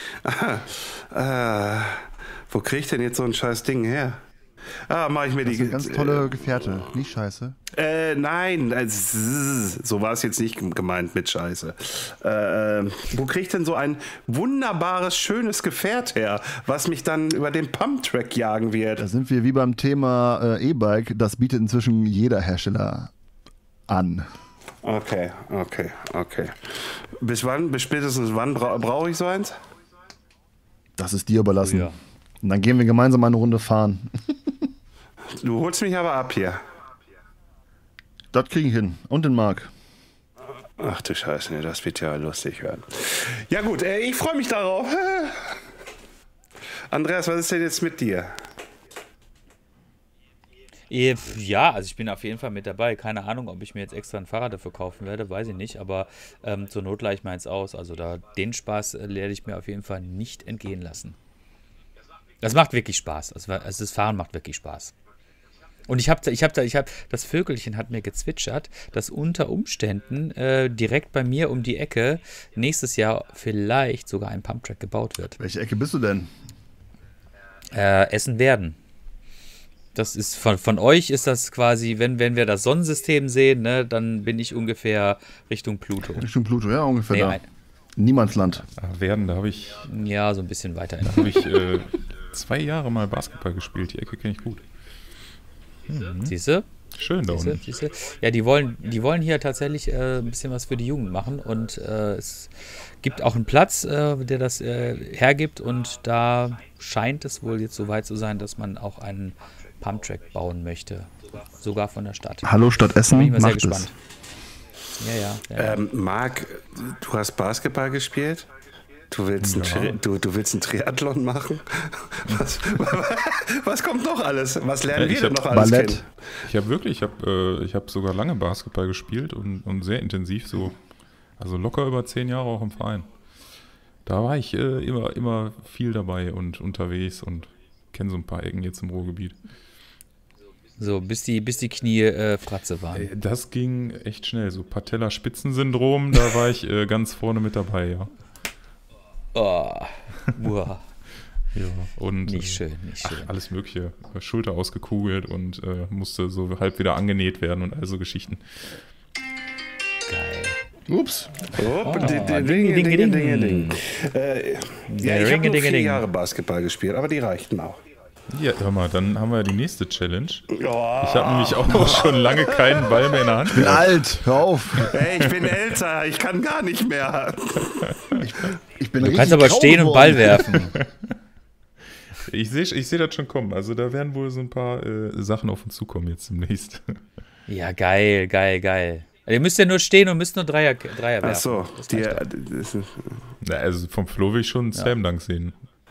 äh, wo krieg ich denn jetzt so ein scheiß Ding her? Ah, mach ich mir Das die. ist eine ganz tolle Gefährte, nicht scheiße. Äh, nein, äh, so war es jetzt nicht gemeint mit Scheiße. Äh, äh, wo krieg ich denn so ein wunderbares, schönes Gefährt her, was mich dann über den Pumptrack jagen wird? Da sind wir wie beim Thema äh, E-Bike, das bietet inzwischen jeder Hersteller an. Okay, okay, okay. Bis wann, bis spätestens wann bra brauche ich so eins? Das ist dir überlassen. Ja. Und dann gehen wir gemeinsam eine Runde fahren. Du holst mich aber ab hier. Das kriegen ich hin. Und den Marc. Ach du Scheiße, nee, das wird ja lustig werden. Ja gut, äh, ich freue mich darauf. Andreas, was ist denn jetzt mit dir? Ja, also ich bin auf jeden Fall mit dabei. Keine Ahnung, ob ich mir jetzt extra ein Fahrrad dafür kaufen werde, weiß ich nicht. Aber ähm, zur Not leih ich meins aus. Also da den Spaß äh, werde ich mir auf jeden Fall nicht entgehen lassen. Das macht wirklich Spaß. Also, also das Fahren macht wirklich Spaß. Und ich habe da, ich habe da, ich habe, das Vögelchen hat mir gezwitschert, dass unter Umständen äh, direkt bei mir um die Ecke nächstes Jahr vielleicht sogar ein Pumptrack gebaut wird. Welche Ecke bist du denn? Äh, Essen werden. Das ist von, von euch ist das quasi, wenn, wenn wir das Sonnensystem sehen, ne, dann bin ich ungefähr Richtung Pluto. Richtung Pluto, ja, ungefähr Nee, da. ein, Niemandsland. Ach, werden, da habe ich, ja, so ein bisschen weiter. da hab ich äh, zwei Jahre mal Basketball gespielt. Die Ecke kenne ich gut. Siehst du? Schön da Siehste, unten. siehste? Ja, die wollen, die wollen hier tatsächlich äh, ein bisschen was für die Jugend machen und äh, es gibt auch einen Platz, äh, der das äh, hergibt und da scheint es wohl jetzt so weit zu sein, dass man auch einen Pumptrack bauen möchte, sogar von der Stadt. Hallo Stadt Essen, Bin ich mal sehr macht gespannt. es. Ja, ja. ja. Ähm, Marc, du hast Basketball gespielt? Du willst, Ja. ein, du, du willst einen Triathlon machen? Was, was kommt noch alles? Was lernen Ja, wir ich denn hab noch alles Ballett. kennen? Ich habe wirklich, ich habe äh, ich hab sogar lange Basketball gespielt und, und sehr intensiv so, also locker über zehn Jahre auch im Verein. Da war ich äh, immer, immer viel dabei und unterwegs und kenne so ein paar Ecken jetzt im Ruhrgebiet. So, bis die, bis die Knie äh, Fratze waren. Äh, Das ging echt schnell, so Patella-Spitzensyndrom, da war ich äh, ganz vorne mit dabei, ja. Oh, uah, Ja, und nicht äh, schön, nicht schön. Ach, alles Mögliche. Schulter ausgekugelt und äh, musste so halb wieder angenäht werden und all so Geschichten. Geil. Ups. Oh, Ah, di- di- Dinge, Dinge, Dinge, Dinge, Dinge, Dinge. Dinge. Äh, ja, ich habe Ringe, nur Dinge, vier Dinge. Jahre Basketball gespielt, aber die reichten auch. Ja, hör mal, dann haben wir die nächste Challenge. Ja. Ich habe nämlich auch schon lange keinen Ball mehr in der Hand. Ich bin alt, hör auf. Hey, ich bin älter, ich kann gar nicht mehr. Ich bin Du richtig kannst aber grau stehen und geworden. Ball werfen. Ich sehe ich seh das schon kommen. Also da werden wohl so ein paar äh, Sachen auf uns zukommen jetzt demnächst. Ja, geil, geil, geil. Ihr müsst ja nur stehen und müsst nur Dreier, Dreier werfen. Ach so, Das die, reicht doch. das ist- Na, also vom Flo will ich schon einen Slam Dunk sehen.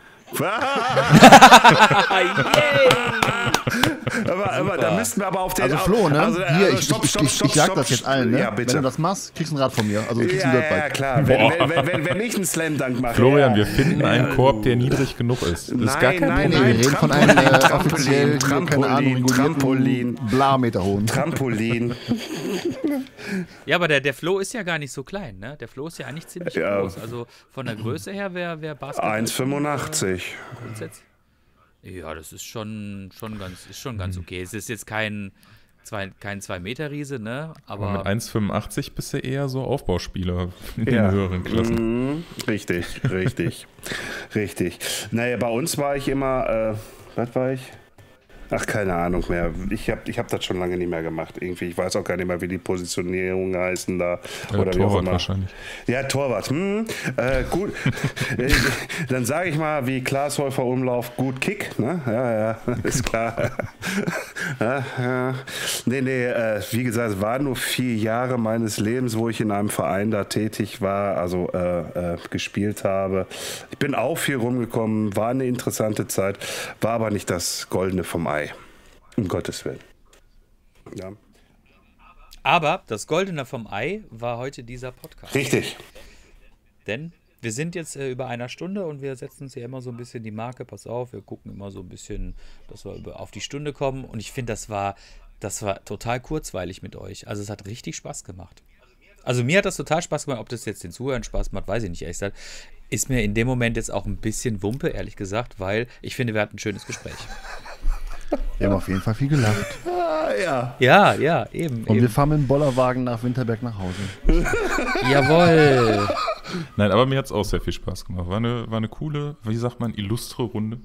aber, aber da müssten wir aber auf den. Also Flo, ne? Also, Hier, also ich, stopp, ich, stopp, ich, stopp, ich sag stopp, das jetzt allen, ne? Ja, bitte. Wenn du das machst, kriegst du ein Rad von mir. Also du kriegst ja, ein ja, Dirtbike. ja, klar. Wenn, wenn, wenn, wenn ich einen Slam Dunk mache. Florian, ja. wir finden einen Korb, der niedrig genug ist. Das ist gar Nein, kein nein, Nee, Problem. wir reden von einem äh, offiziell, hier, keine Ahnung, Trampolin, regulierten Bla-Meter hohen. Trampolin. Ja, aber der, der Flo ist ja gar nicht so klein, ne? Der Flo ist ja eigentlich ziemlich Ja. groß. Also von der Größe her wäre wär Basketball eins fünfundachtzig. grundsätzlich. Ja, das ist schon, schon ganz, ist schon ganz okay. Es ist jetzt kein, zwei, kein zwei-Meter-Riese, ne? Aber, Aber mit eins Komma fünfundachtzig bist du eher so Aufbauspieler in den Ja. höheren Klassen. Mhm, richtig, richtig, richtig. Naja, bei uns war ich immer, äh, was war ich? Ach, keine Ahnung mehr. Ich habe ich hab das schon lange nicht mehr gemacht. Irgendwie, ich weiß auch gar nicht mehr, wie die Positionierungen heißen da. Äh, Oder wie auch Torwart immer. wahrscheinlich. Ja, Torwart. Hm, äh, gut. Dann sage ich mal, wie Klaas Häufer Umlauf, gut Kick. Ne? Ja, ja, ist klar. ja, ja. Nee, nee, äh, wie gesagt, es waren nur vier Jahre meines Lebens, wo ich in einem Verein da tätig war, also äh, äh, gespielt habe. Ich bin auch viel rumgekommen, war eine interessante Zeit, war aber nicht das Goldene vom Ei. Um Gottes Willen. Ja. aber das Goldene vom Ei war heute dieser Podcast. Richtig. Denn wir sind jetzt äh, über einer Stunde und wir setzen uns ja immer so ein bisschen die Marke, pass auf, wir gucken immer so ein bisschen, dass wir über, auf die Stunde kommen. Und ich finde, das war, das war total kurzweilig mit euch. Also es hat richtig Spaß gemacht. Also mir hat das total Spaß gemacht, ob das jetzt den Zuhörern Spaß macht, weiß ich nicht, ehrlich gesagt. Ist mir in dem Moment jetzt auch ein bisschen Wumpe, ehrlich gesagt, weil ich finde, wir hatten ein schönes Gespräch. Wir haben auf jeden Fall viel gelacht. Ah, ja. Ja, ja, eben. Und eben. wir fahren mit dem Bollerwagen nach Winterberg nach Hause. Jawohl. Nein, aber mir hat es auch sehr viel Spaß gemacht. War eine, war eine coole, wie sagt man, illustre Runde.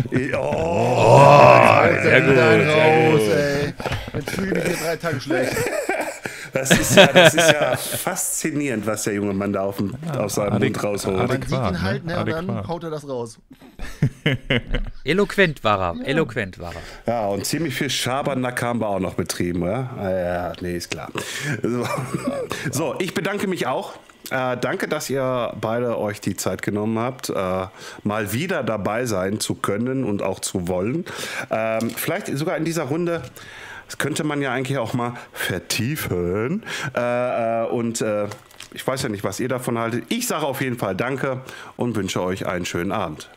Oh, sehr gut, sehr Raus, ey. Jetzt fühle ich mich hier drei Tage schlecht. das ist ja, das ist ja faszinierend, was der junge Mann da auf dem, aus seinem adäqu- Mund rausholt. Man sieht Adäquat, ihn halt, ne? ne, und dann Adäquat. haut er das raus. Eloquent war er, eloquent war er. Ja, und ziemlich viel Schabernack haben wir auch noch betrieben, ja? Ah, ja, nee, ist klar. So, so ich bedanke mich auch. Äh, danke, dass ihr beide euch die Zeit genommen habt, äh, mal wieder dabei sein zu können und auch zu wollen. Ähm, vielleicht sogar in dieser Runde, das könnte man ja eigentlich auch mal vertiefen. Äh, äh, und äh, ich weiß ja nicht, was ihr davon haltet. Ich sage auf jeden Fall Danke und wünsche euch einen schönen Abend.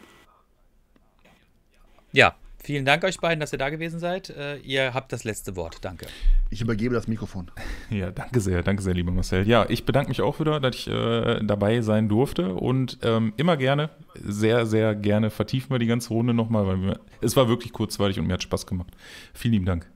Ja, vielen Dank euch beiden, dass ihr da gewesen seid. Äh, ihr habt das letzte Wort. Danke. Ich übergebe das Mikrofon. Ja, danke sehr, danke sehr, lieber Marcel. Ja, ich bedanke mich auch wieder, dass ich äh, dabei sein durfte und ähm, immer gerne, sehr, sehr gerne vertiefen wir die ganze Runde nochmal, weil wir, es war wirklich kurzweilig und mir hat Spaß gemacht. Vielen lieben Dank.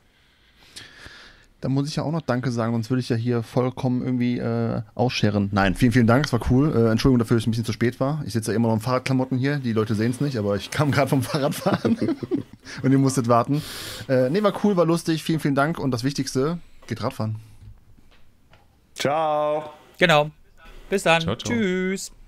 Da muss ich ja auch noch Danke sagen, sonst würde ich ja hier vollkommen irgendwie äh, ausscheren. Nein, vielen, vielen Dank, es war cool. Äh, Entschuldigung dafür, dass ich ein bisschen zu spät war. Ich sitze ja immer noch in Fahrradklamotten hier, die Leute sehen es nicht, aber ich kam gerade vom Fahrradfahren und ihr musstet warten. Äh, nee, war cool, war lustig, vielen, vielen Dank und das Wichtigste, geht Radfahren. Ciao. Genau. Bis dann. Ciao, ciao. Tschüss.